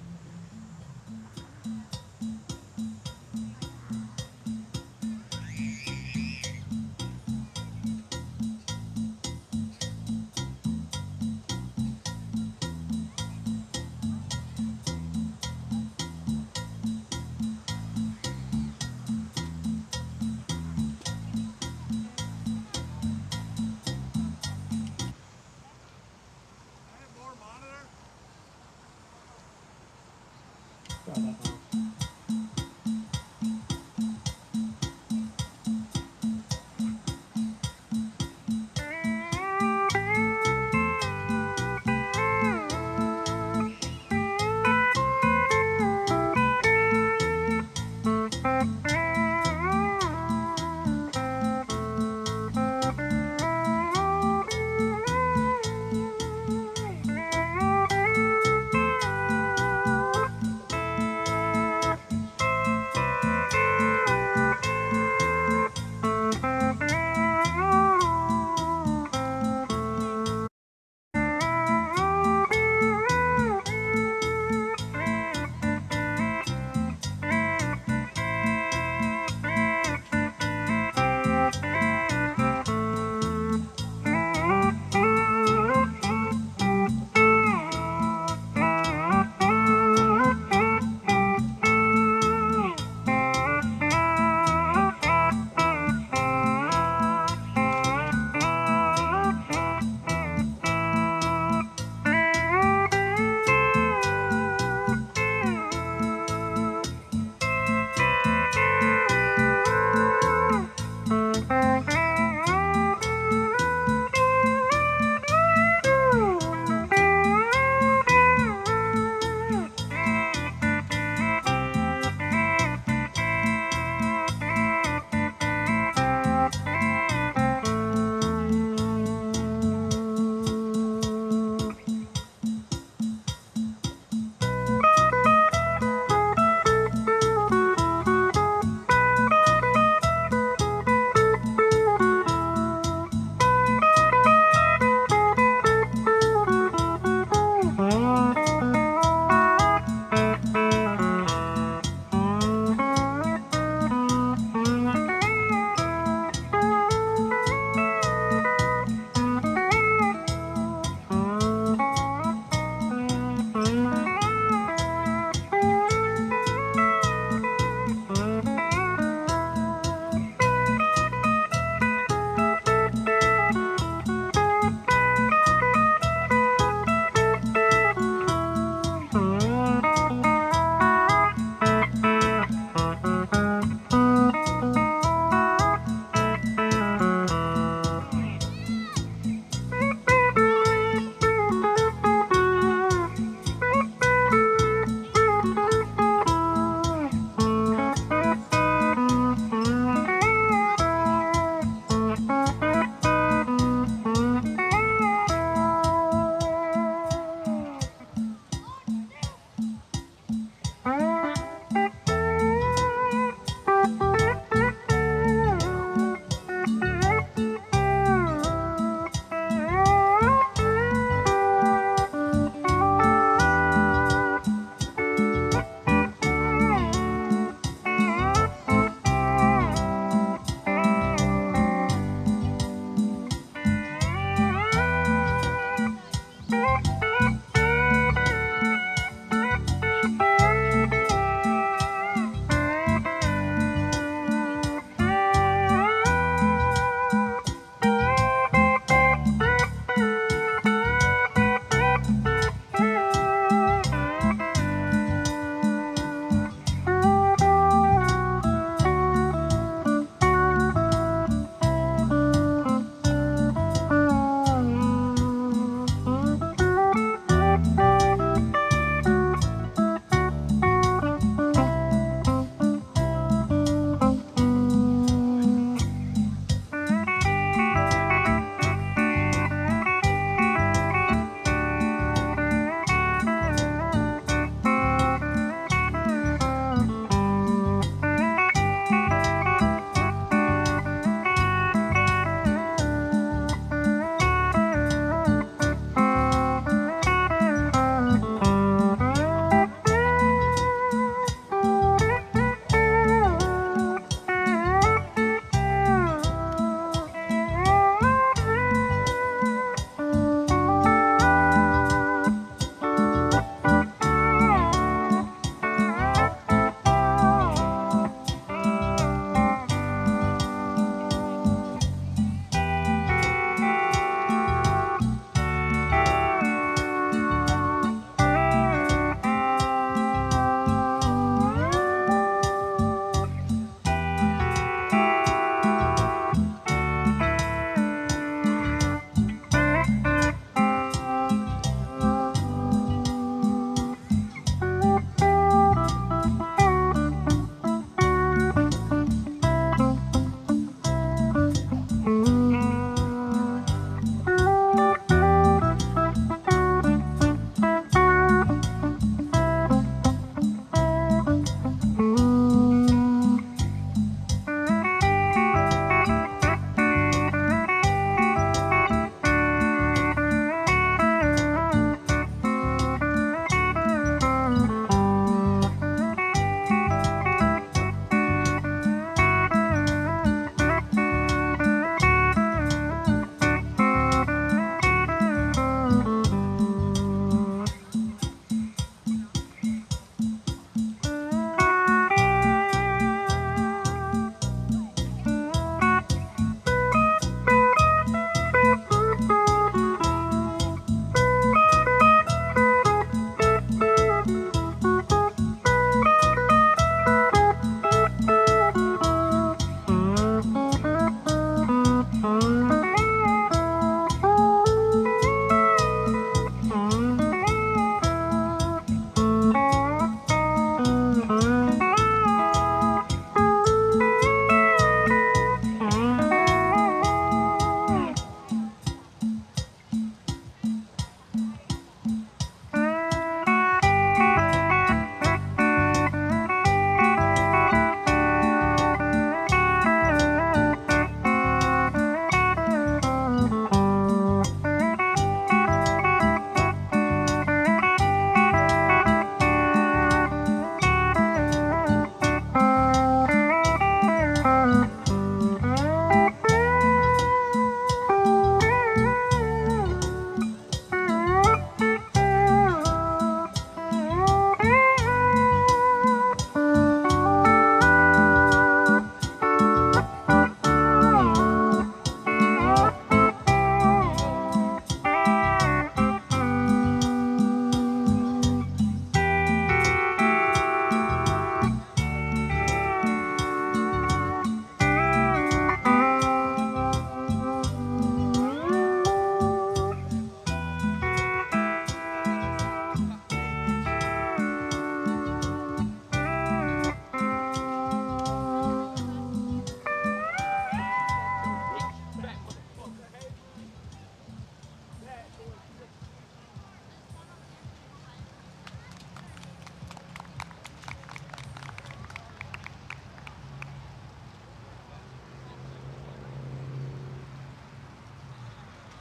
Try that now.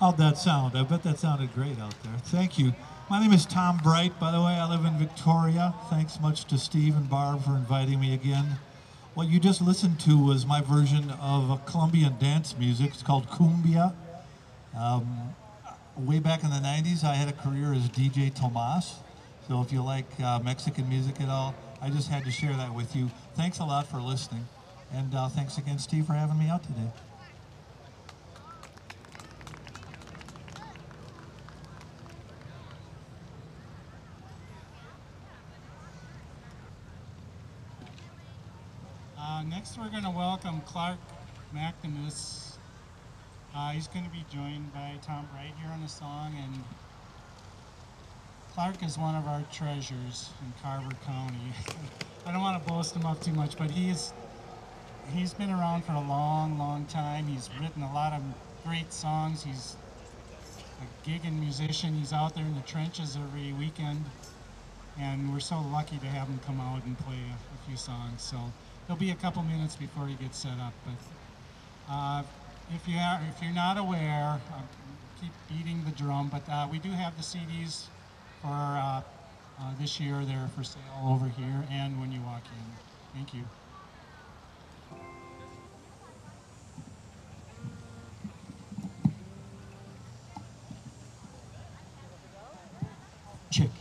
How'd that sound? I bet that sounded great out there. Thank you. My name is Tom Bright, by the way. I live in Victoria. Thanks much to Steve and Barb for inviting me again. What you just listened to was my version of a Colombian dance music. It's called cumbia. Um, way back in the nineties, I had a career as D J Tomas. So if you like uh, Mexican music at all, I just had to share that with you. Thanks a lot for listening. And uh, thanks again, Steve, for having me out today. Uh, next, we're going to welcome Clark Machtemes. Uh, he's going to be joined by Tom Bright here on the song, and Clark is one of our treasures in Carver County. I don't want to boast him up too much, but he is, he's been around for a long, long time. He's written a lot of great songs. He's a gigging musician. He's out there in the trenches every weekend, and we're so lucky to have him come out and play a, a few songs. So there'll be a couple minutes before he gets set up, but uh, if you are, if you're not aware, uh, keep beating the drum. But uh, we do have the C Ds for uh, uh, this year. They're for sale over here and when you walk in. Thank you. Check.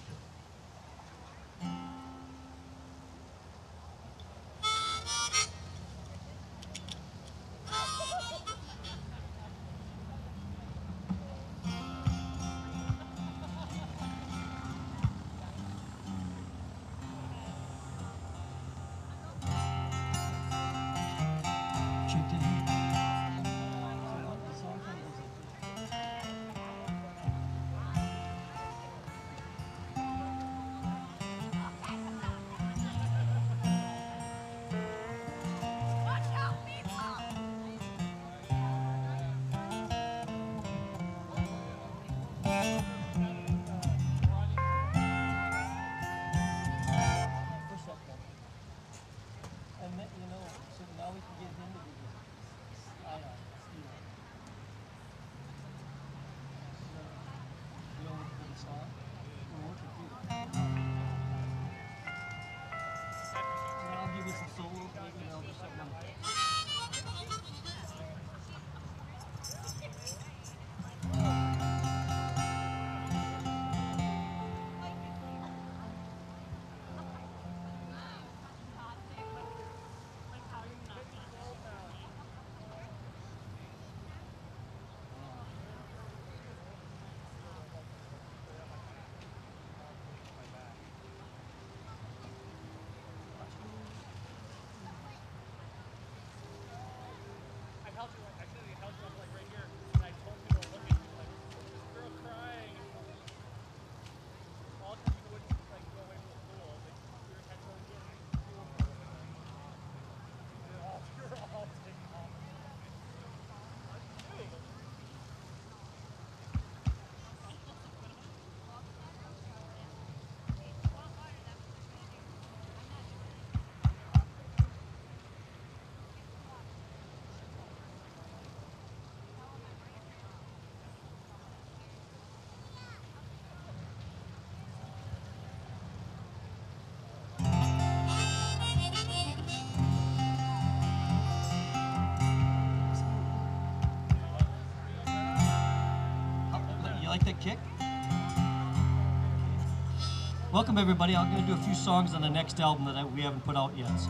Like that kick? Welcome everybody. I'm going to do a few songs on the next album that I, we haven't put out yet. So,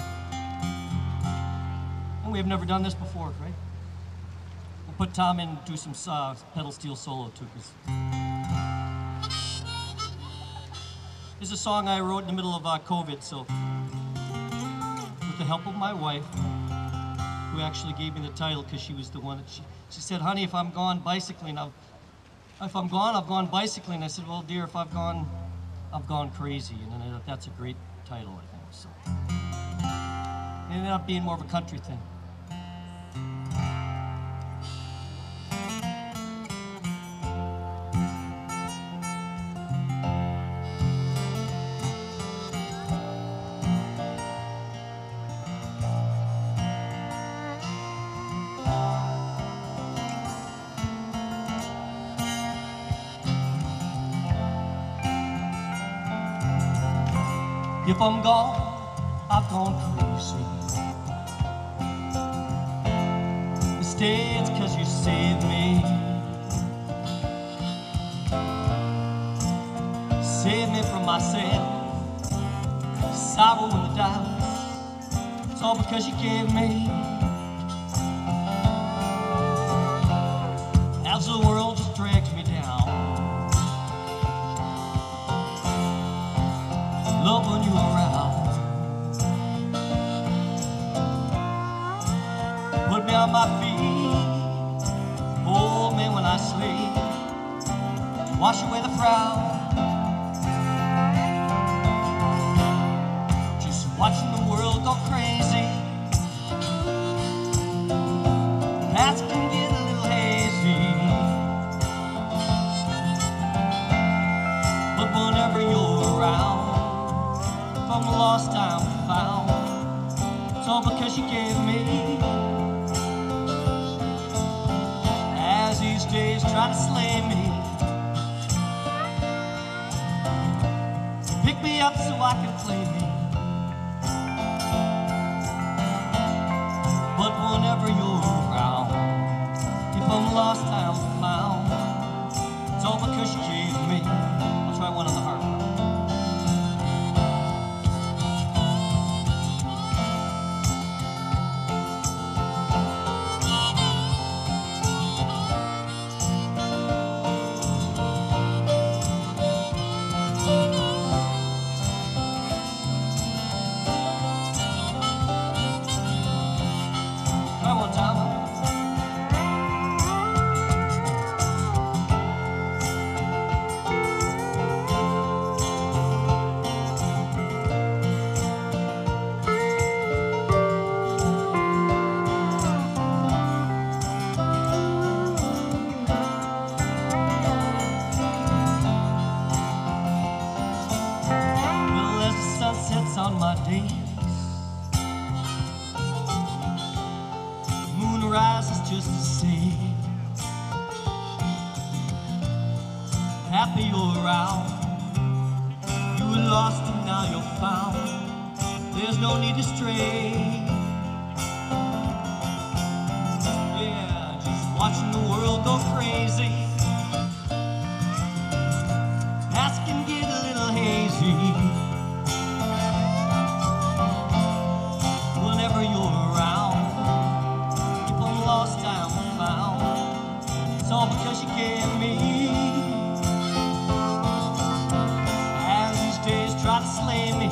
and we have never done this before, right? We'll put Tom in and do some uh, pedal steel solo too. Cause this is a song I wrote in the middle of uh, COVID. So, with the help of my wife, who actually gave me the title because she was the one that she she said, "Honey, if I'm gone bicycling, I've If I'm gone, I've gone bicycling." I said, "Well, dear, if I've gone, I've gone crazy." And then I thought, that's a great title, I think. So it ended up being more of a country thing. If I'm gone, I've gone crazy. Instead, it's 'cause you saved me. Saved me from myself, sorrow and the doubt. It's all because you gave me. As the world just drags me down, love when you're around. Put me on my feet, hold me when I sleep, wash away the frown. Just watching the world go crazy. Past can get a little hazy, but whenever you're around, from lost I'm found. It's all because you gave me. As these days try to slay me, pick me up so I can play me. But whenever you're around, if I'm lost I'm found. It's all because you gave me. I'll try one on the harp. On my days, moon rises just to see. Happy you're around, you were lost and now you're found. There's no need to stray. Yeah, just watching the world go crazy. Past can get a little hazy. All because you gave me. As these days try to slay me,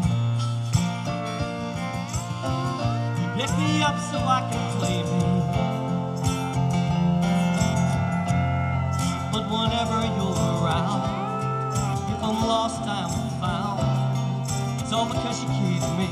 you pick me up so I can play me. But whenever you're around, if I'm lost I'm found. It's all because you gave me.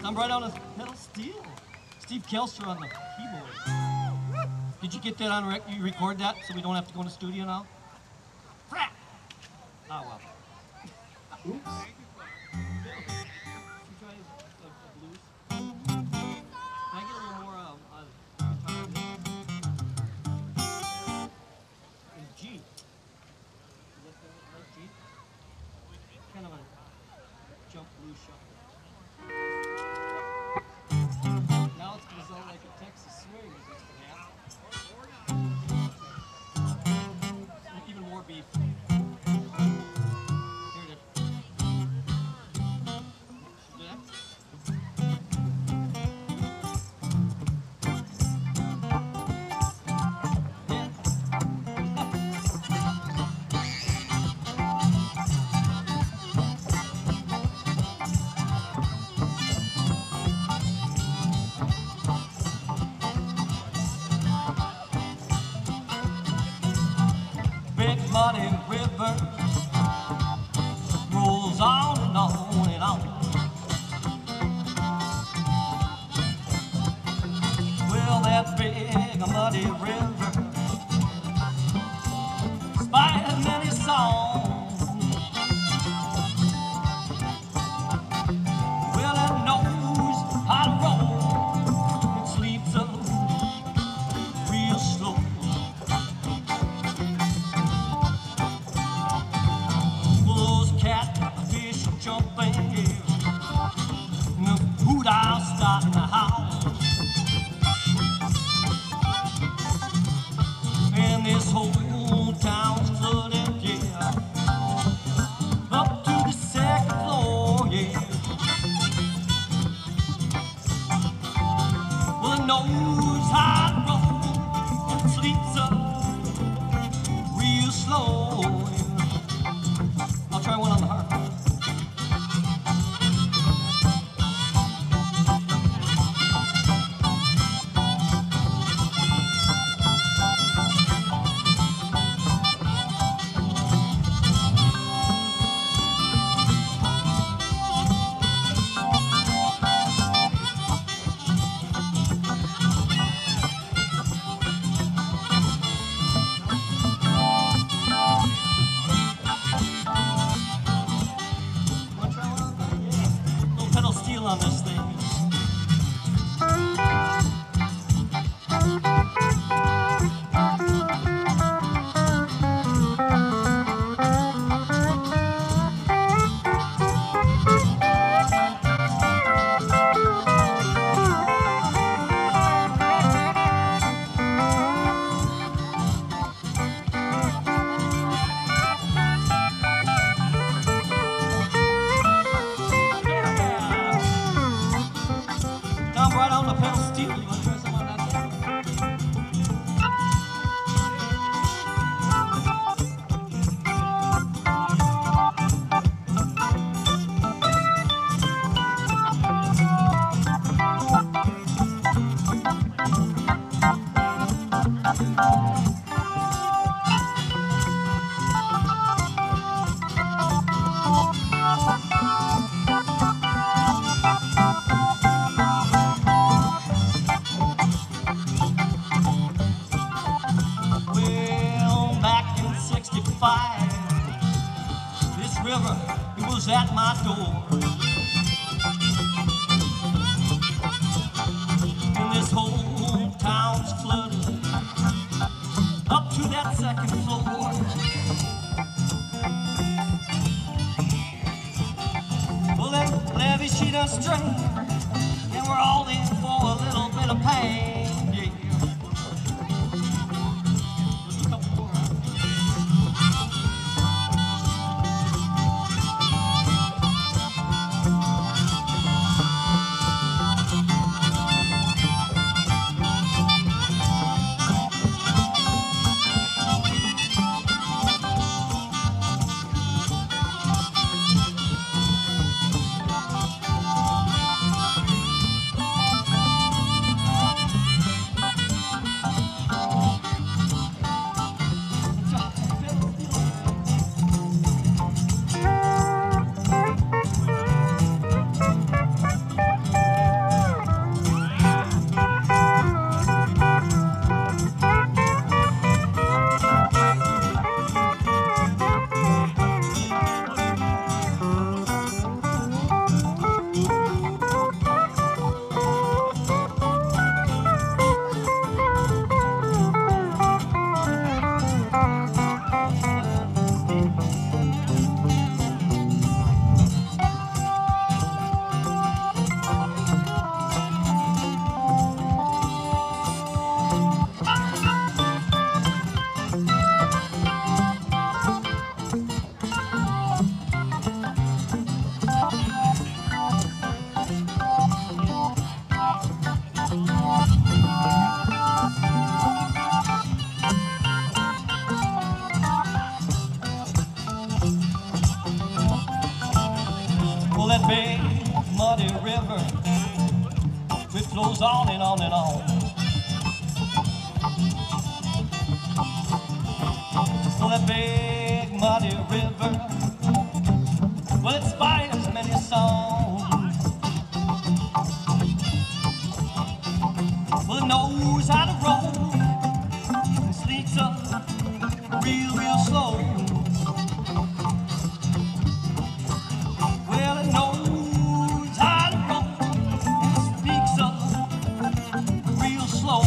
I'm right on the pedal steel. Steve Kelzer on the keyboard. Did you get that on rec? You record that so we don't have to go in the studio now? Frat! Oh, well. Oops. Muddy river rolls on and on and on. Well, that big muddy river inspired many songs. Well, it knows how to roll and sleeps up real slow. Jumping, and the hoot owl starting to howl, and this whole town's flooded, yeah, up to the second floor, yeah. Well, it knows how to roll and sleeps up real slow, yeah. I'll try one on the harp. On this thing. This river, it was at my door. And this whole town's flooded up to that second floor. Well, that levee she done strained, and we're all in for a little bit of pain. Yeah. muddy river, it flows on and on and on. Well, that big muddy river, well, it inspires many songs. Well, it knows how to roll and sneaks up real, real slow. Well, it knows how to roll and sneaks up real slow.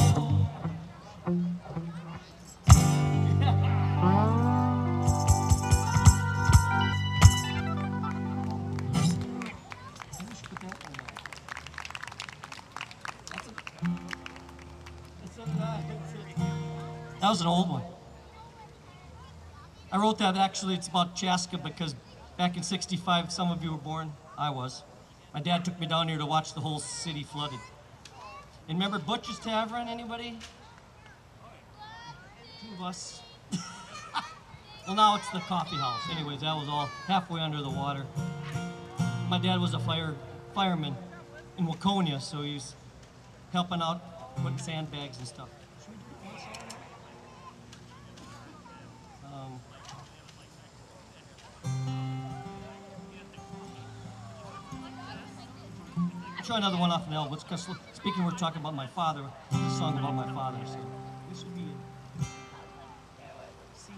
That was an old one. I wrote that, actually, it's about Chaska because back in sixty-five, some of you were born. I was. My dad took me down here to watch the whole city flooded. And remember Butch's Tavern, anybody? Two of us. Well, now it's the coffee house. Anyways, that was all halfway under the water. My dad was a fire fireman in Waconia, so he's helping out, putting sandbags and stuff. Um, I'll try another one off an album. Because speaking, we're talking about my father, a song about my father. So this would be it. C.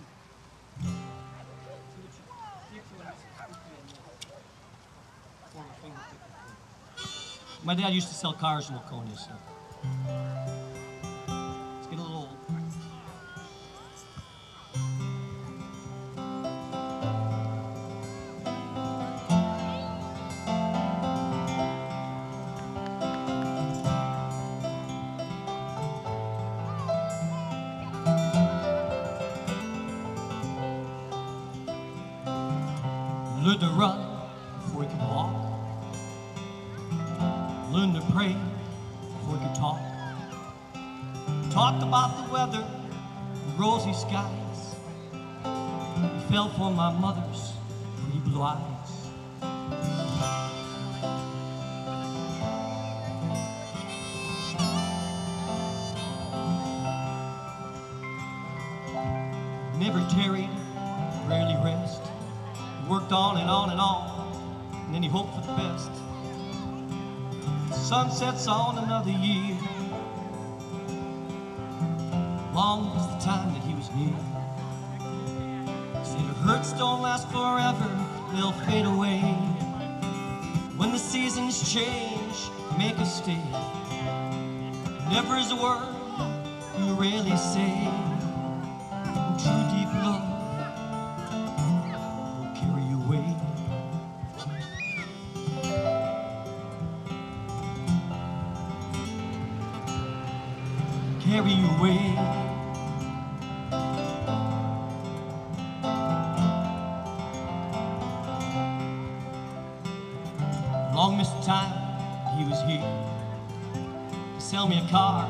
My dad used to sell cars in Waconia, so let's get a little old. Learn to run before he could walk. Learn to pray before he could talk. Talked about the weather, the rosy skies. He fell for my mother's pretty blue eyes. Never tarried, rarely rest. He worked on and on and on, and then he hoped for the best. The sun sets on another year. Long was the time that he was near. He said the hurts don't last forever, they'll fade away. When the seasons change, make a stay. Never is a word you rarely say. True deep love will carry you away. Carry you away. Long missed time he was here to sell me a car,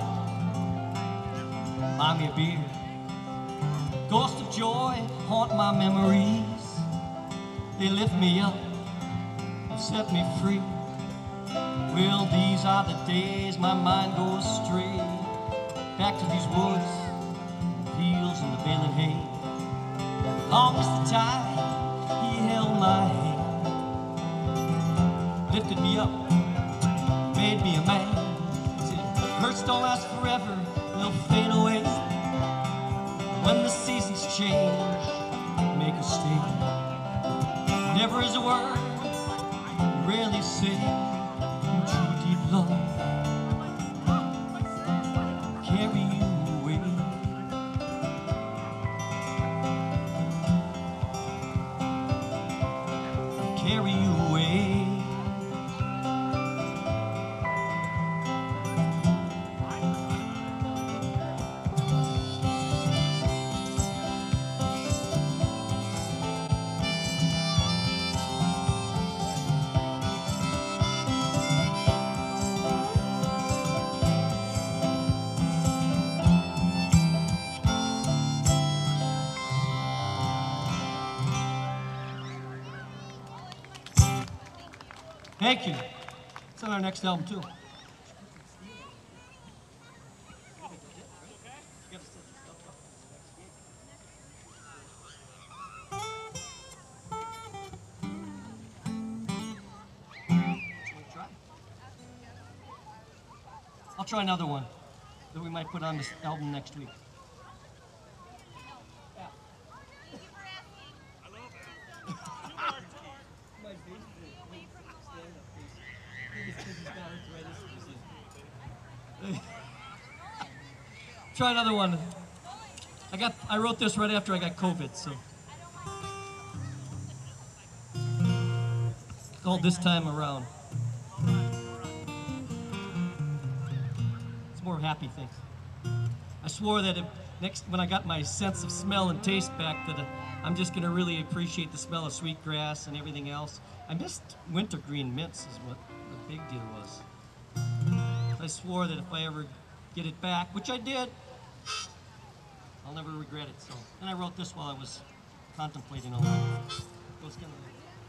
buy me a beer. Ghosts of joy haunt my memories. They lift me up and set me free. Well, these are the days my mind goes stray back to these woods, fields, and the baling hay. Long as the time he held my hand, lifted me up, made me a man. Said, hurts don't last forever, they'll fade away. When the seasons change, make a stay. Never is a word you rarely say. True deep love carry you away. Carry you away. Thank you. It's on our next album too. I'll try another one that we might put on this album next week. Try another one. I got. I wrote this right after I got COVID, so. Called This Time Around. It's more happy things. I swore that if next when I got my sense of smell and taste back, that uh, I'm just gonna really appreciate the smell of sweetgrass and everything else. I missed wintergreen mints is what the big deal was. I swore that if I ever get it back, which I did, I'll never regret it. So, and I wrote this while I was contemplating all that. It was kind of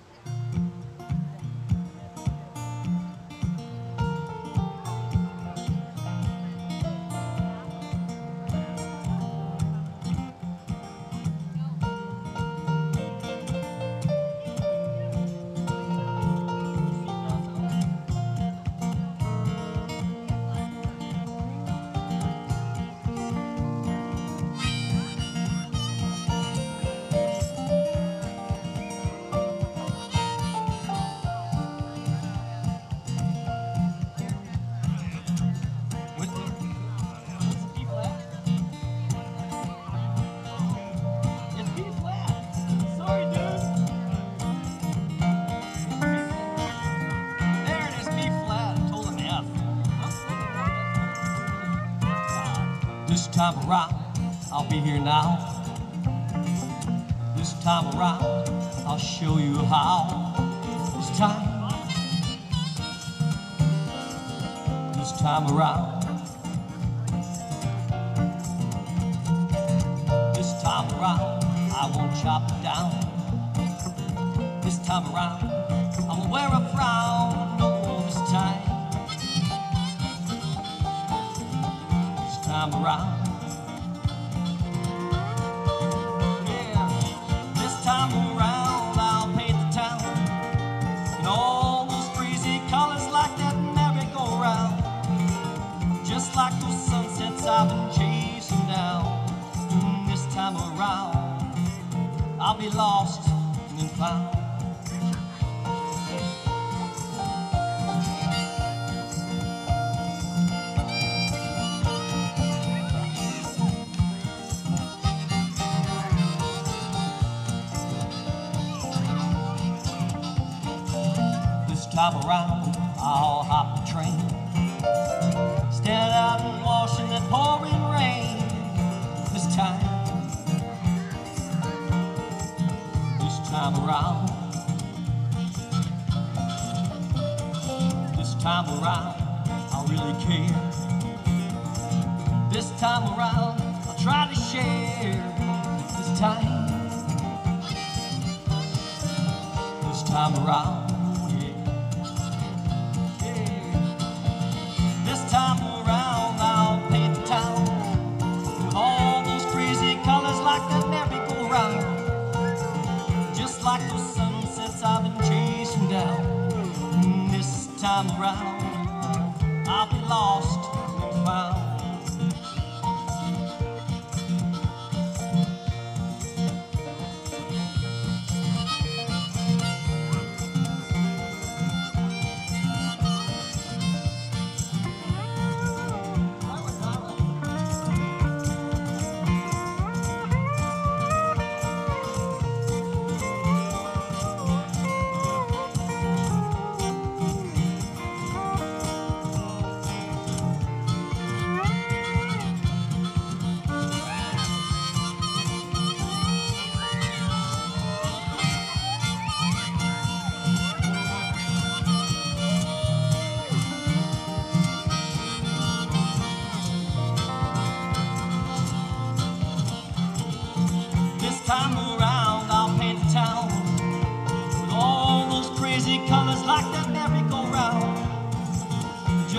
time around, I'll be here now. This time around, I'll show you how. This time, this time around, this time around, I won't chop it down. This time around, I won't wear a frown. No, this time, this time around. Like those sunsets I've been chasing down. Mm, this time around, I'll be lost and then found. This time around, I'll hop the train. Stand out and wash in that pouring rain. This time, this time around, this time around, I'll really care. This time around, I'll try to share. This time, this time around, yeah, yeah. This time around, like that merry-go-round, just like those sunsets I've been chasing down. And this time around, I'll be lost and found.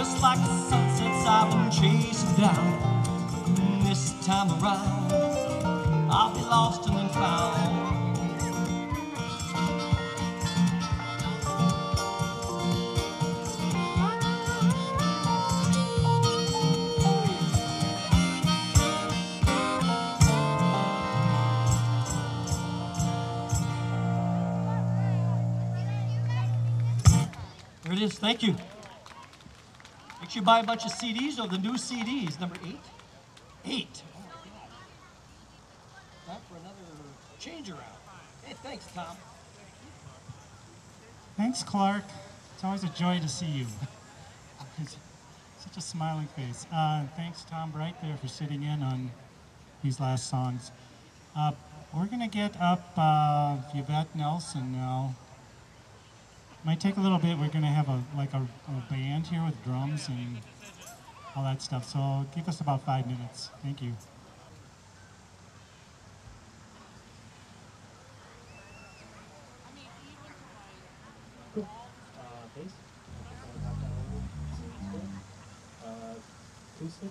just like the sunsets I've been chasing down. And this time around, I'll be lost and then found. There it is, thank you. Make sure you buy a bunch of C Ds of the new C Ds, number eight. Eight. Time for another change around. Hey, thanks, Tom. Thanks, Clark. It's always a joy to see you. It's such a smiling face. Uh, thanks, Tom Bright, there for sitting in on these last songs. Uh, we're going to get up uh, Yvette Nelson now. Might take a little bit. We're going to have a like a, a band here with drums and all that stuff. So give us about five minutes. Thank you. Cool. Uh, bass. Uh, acoustic.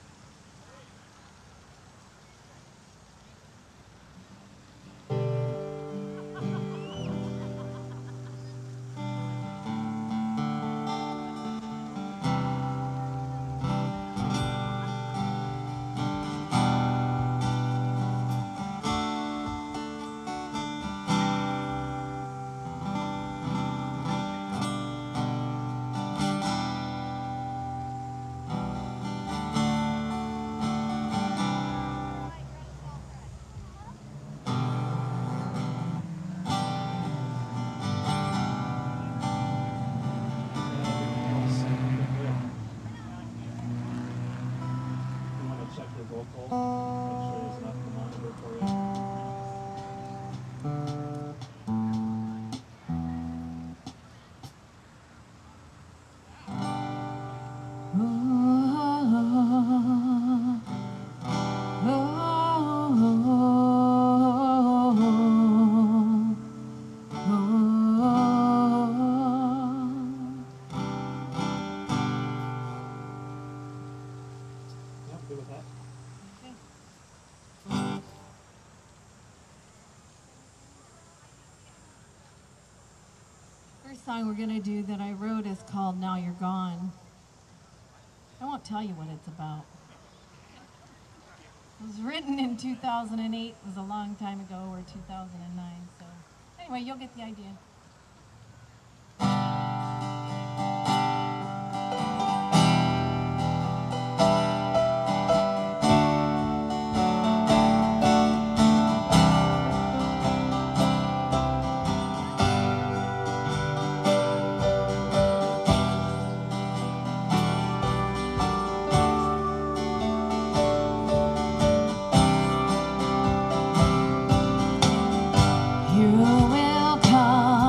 First song we're going to do that I wrote is called Now You're Gone. I won't tell you what it's about. It was written in two thousand eight. It was a long time ago, or two thousand nine. So anyway, you'll get the idea. You will come.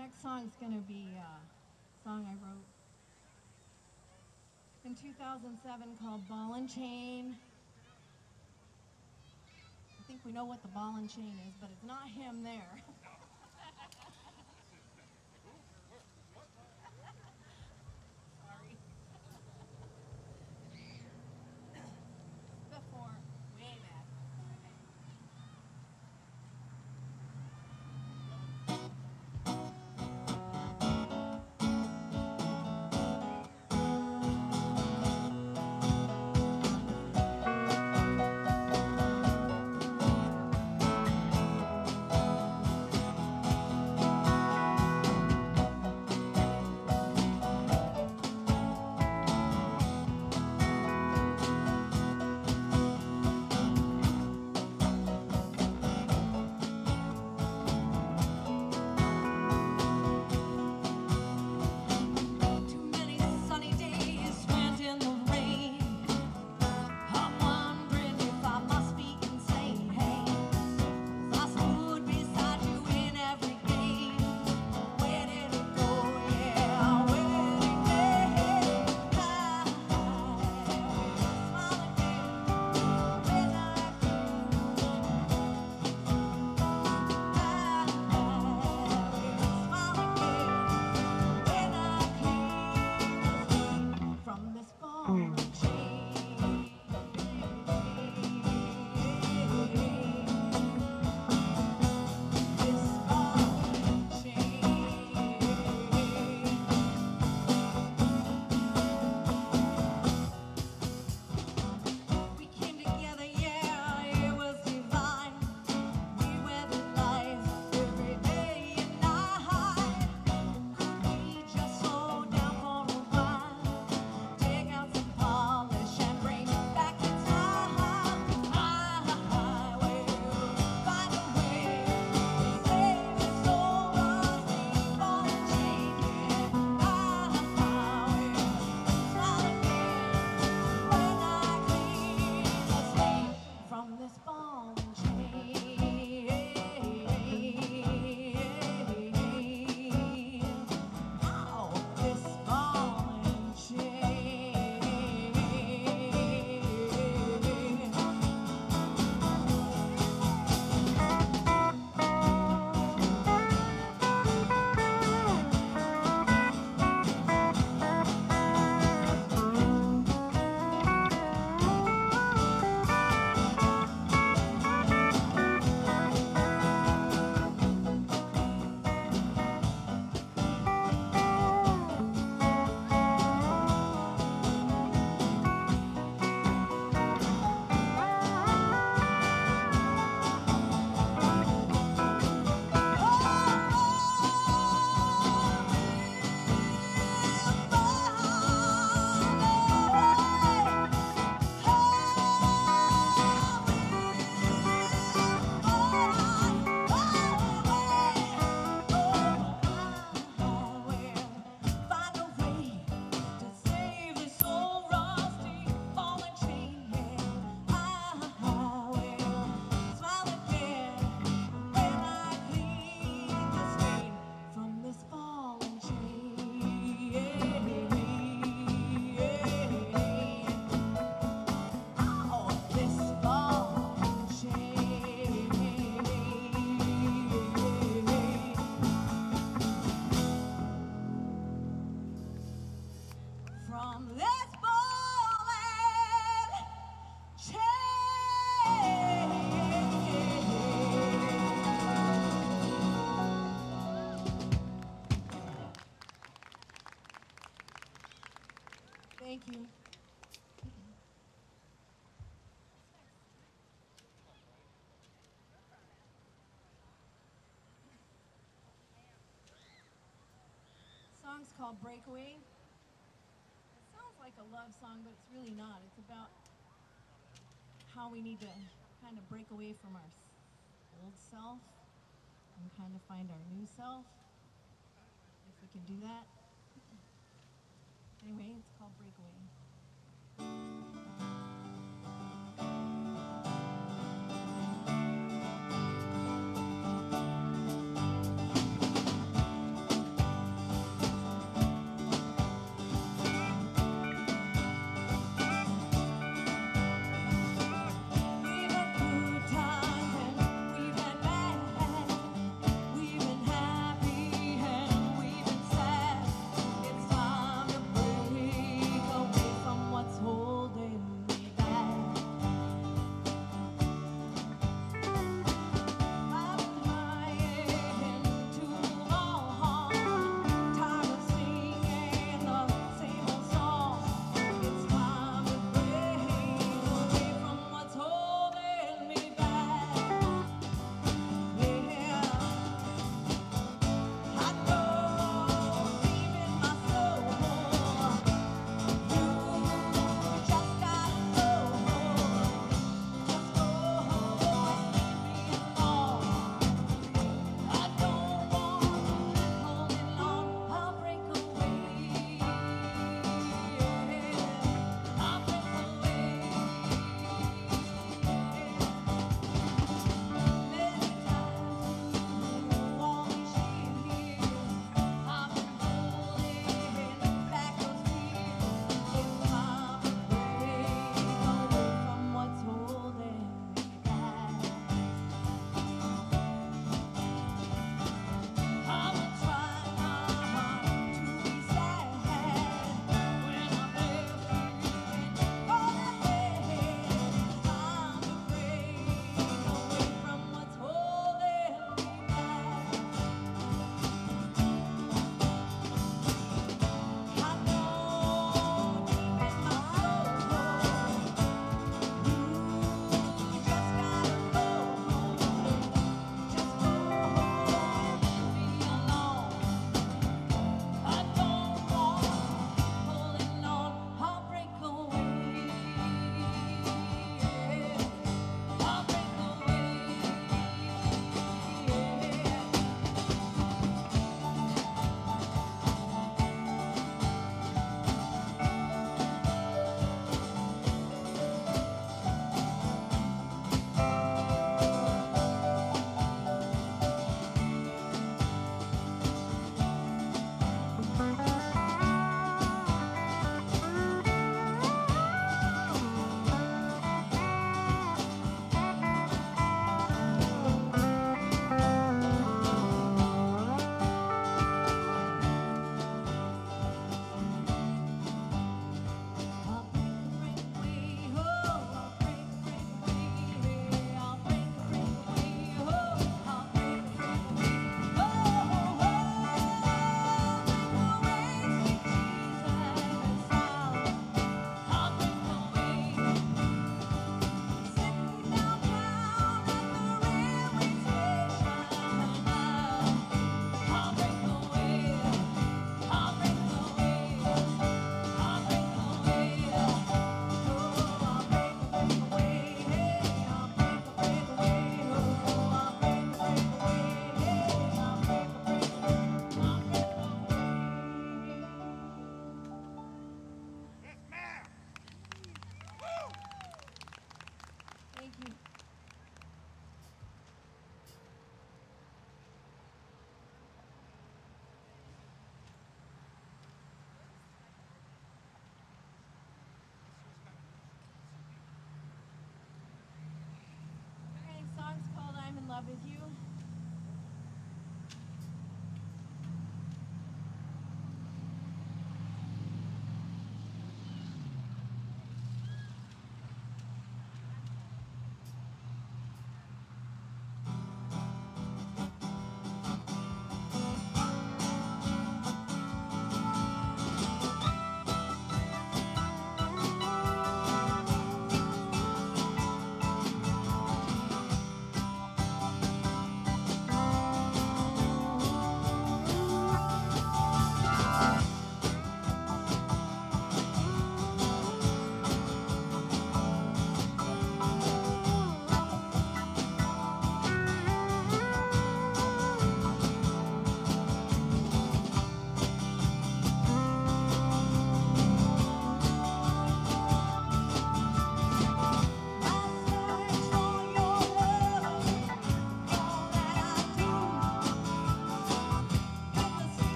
next song's going to be a song I wrote in two thousand seven called Ball and Chain. I think we know what the ball and chain is, but it's not him there. Sorry. Before, way back. Thank you. The song's called Breakaway. It sounds like a love song, but it's really not. It's about how we need to kind of break away from our old self and kind of find our new self, if we can do that. Anyway, it's called Breakaway.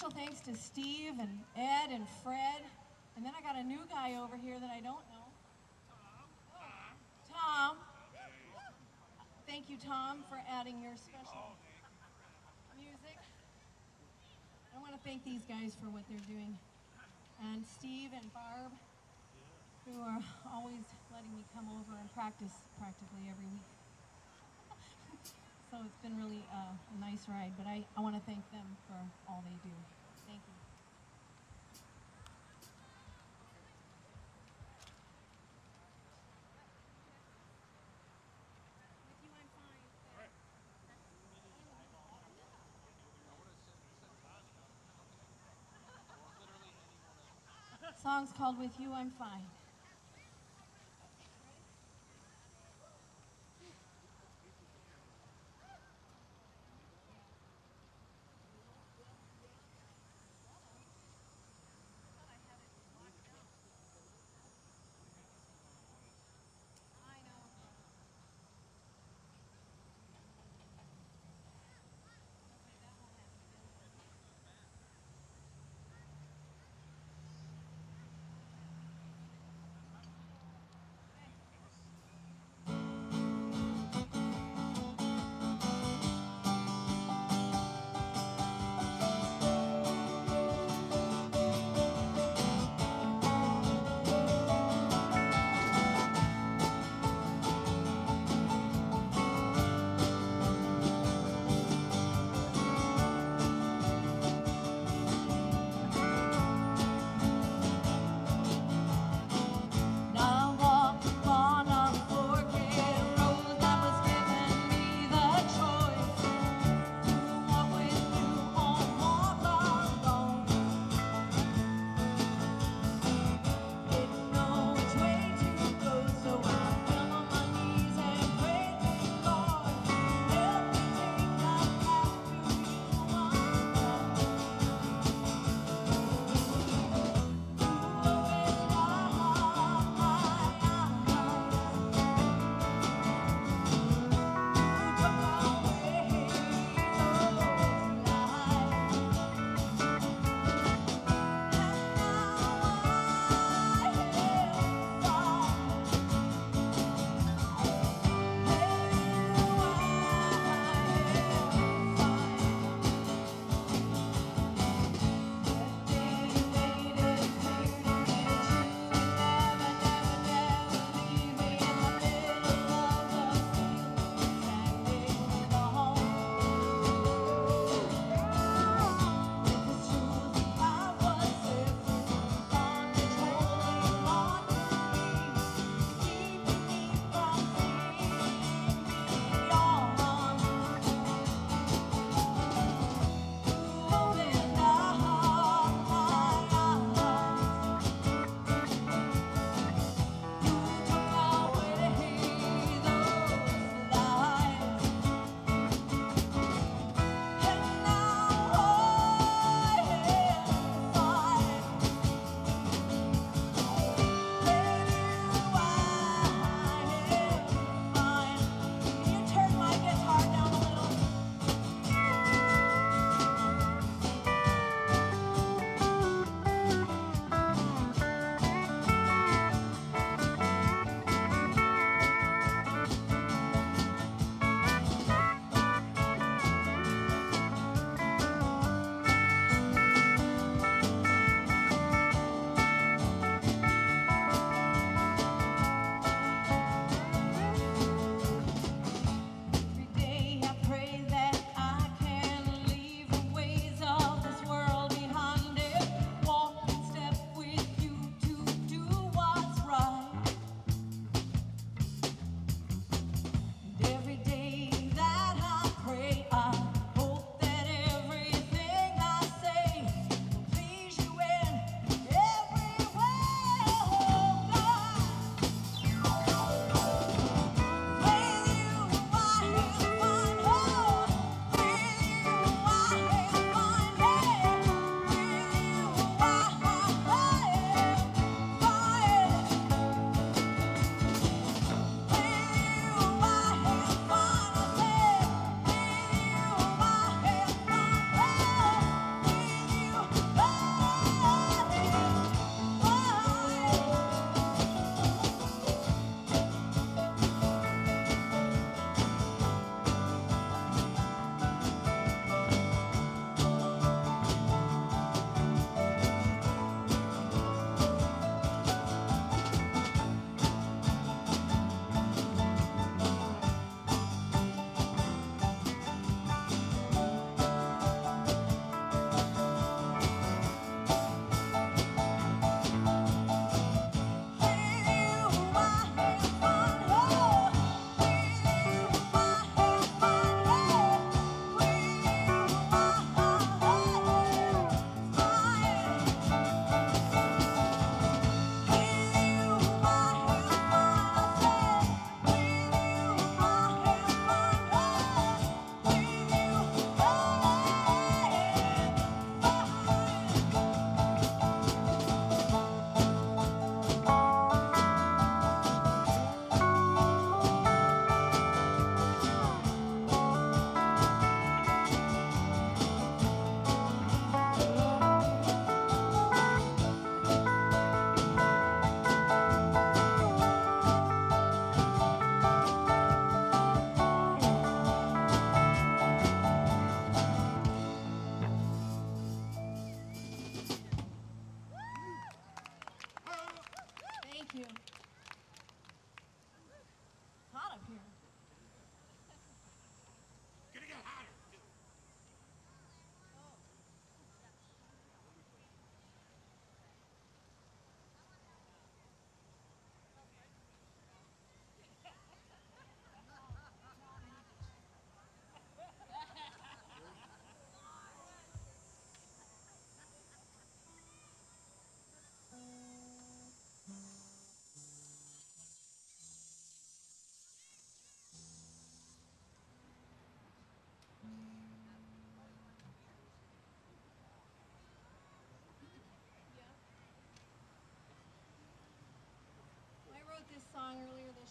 special thanks to Steve and Ed and Fred. And then I got a new guy over here that I don't know. Tom. Thank you, Tom, for adding your special music. I want to thank these guys for what they're doing. And Steve and Barb, who are always letting me come over and practice practically every week. So it's been really uh, a nice ride, but I, I want to thank them for all they do. Thank you. With you, I'm fine. Song's called With You, I'm Fine.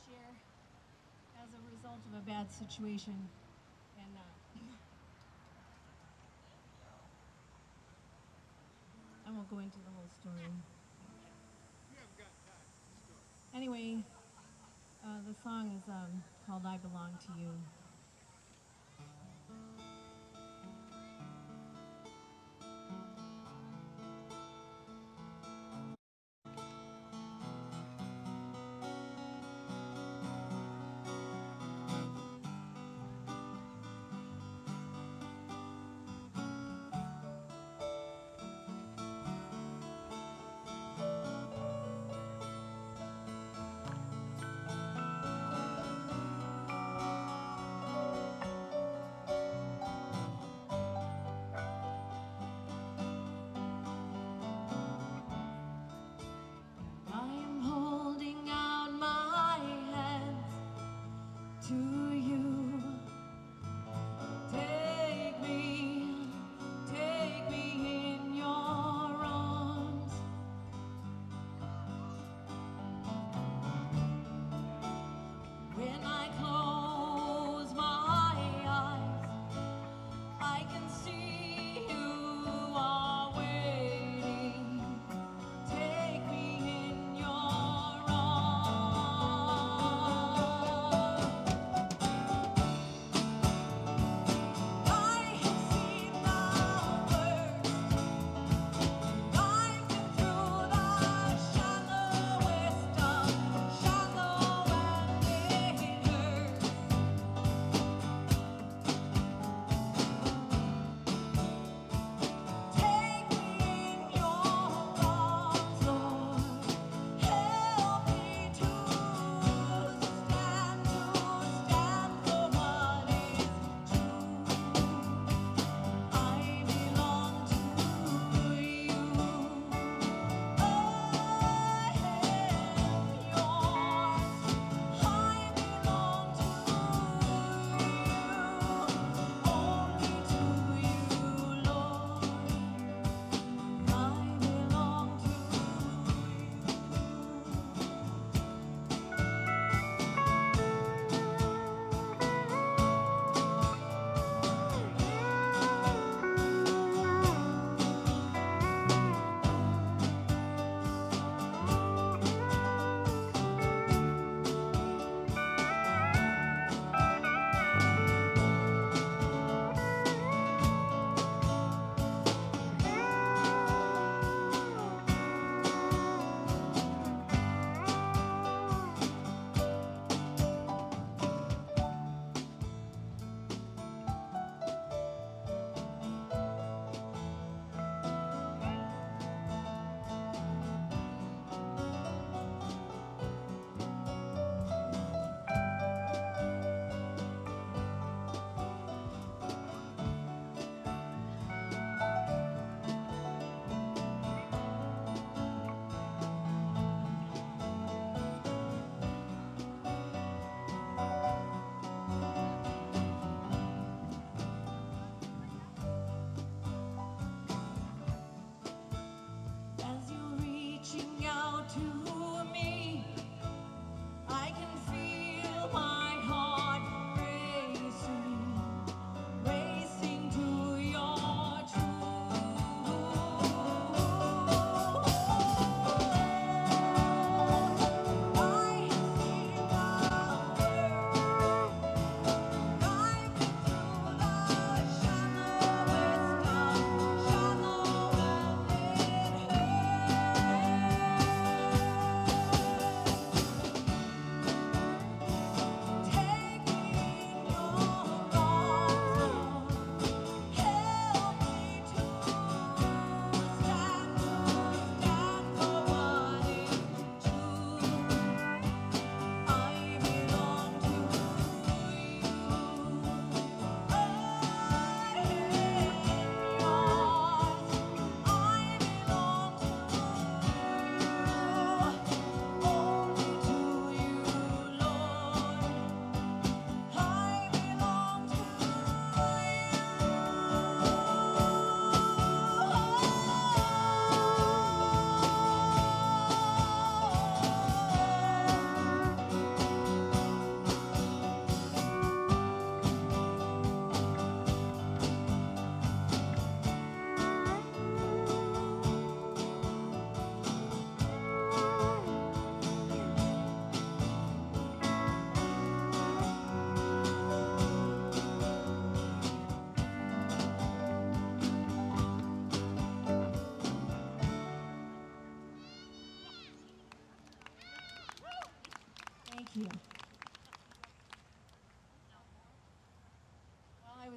year as a result of a bad situation. And uh, I won't go into the whole story. Anyway, uh, the song is um, called I Belong to You.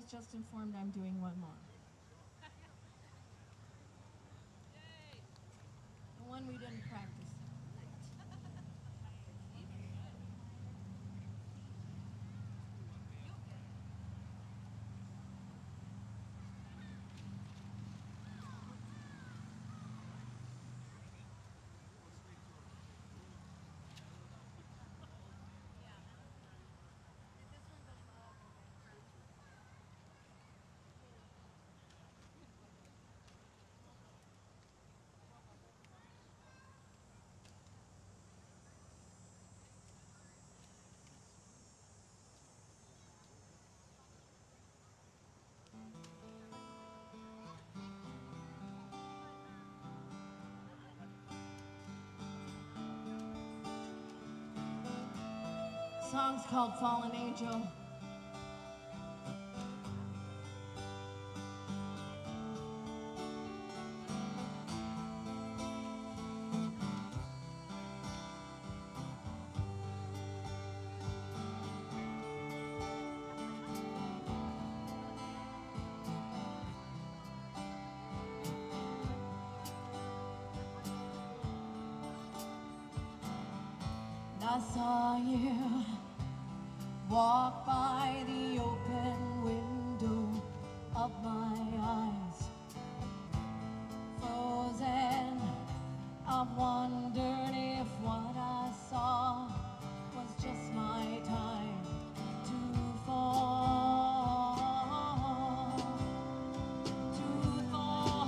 was just informed I'm doing one more. The one we didn't practice. Song's called Fallen Angel. I saw you walk by the open window of my eyes, frozen. I wondered if what I saw was just my time to fall, to fall.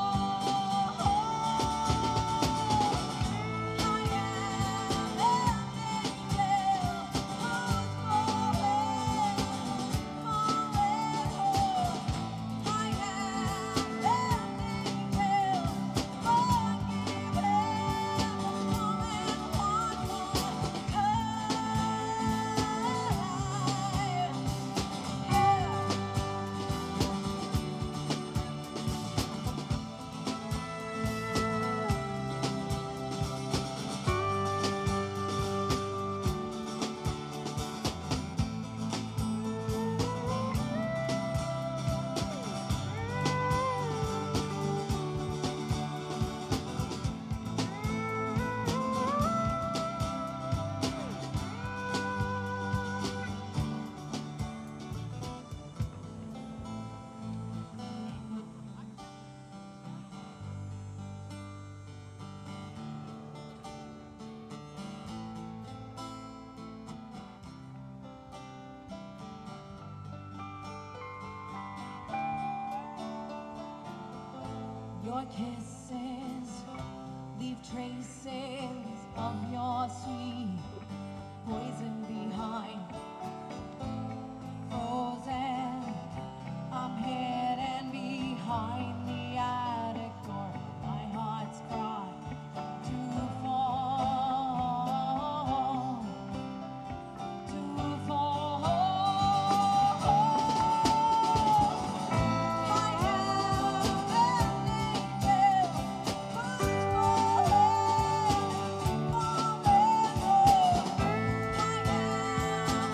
Your kisses leave traces of your sweet poison behind. Frozen, I'm hidden behind the attic door. My heart's cry to fall, to fall. I am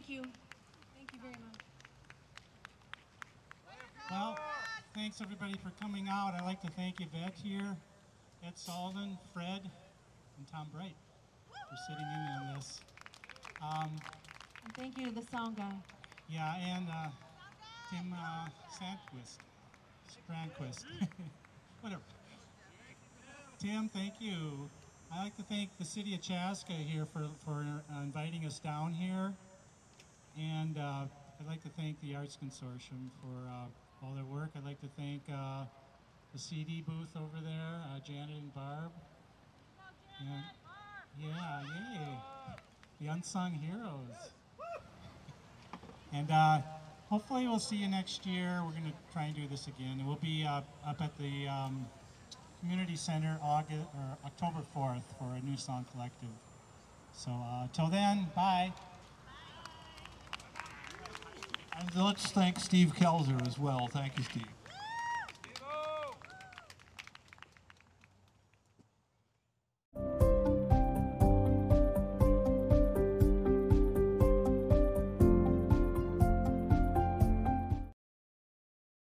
you. Thank you very much. Well, thanks everybody for coming out. I'd like to thank Yvette here, Ed Salden, Fred, and Tom Bright for sitting in on this. Um, And thank you to the sound guy. yeah, and uh, Tim uh, Sandquist, Strandquist, whatever. Tim, thank you. I'd like to thank the city of Chaska here for, for uh, inviting us down here. And uh, I'd like to thank the Arts Consortium for uh, all their work. I'd like to thank uh, the C D booth over there, uh, Janet and Barb. And, yeah, yay. The unsung heroes. And uh, hopefully we'll see you next year. We're going to try and do this again. And we'll be uh, up at the um, Community Center August, or October fourth for a new song collective. So uh, till then, bye. And let's thank Steve Kelzer as well. Thank you, Steve.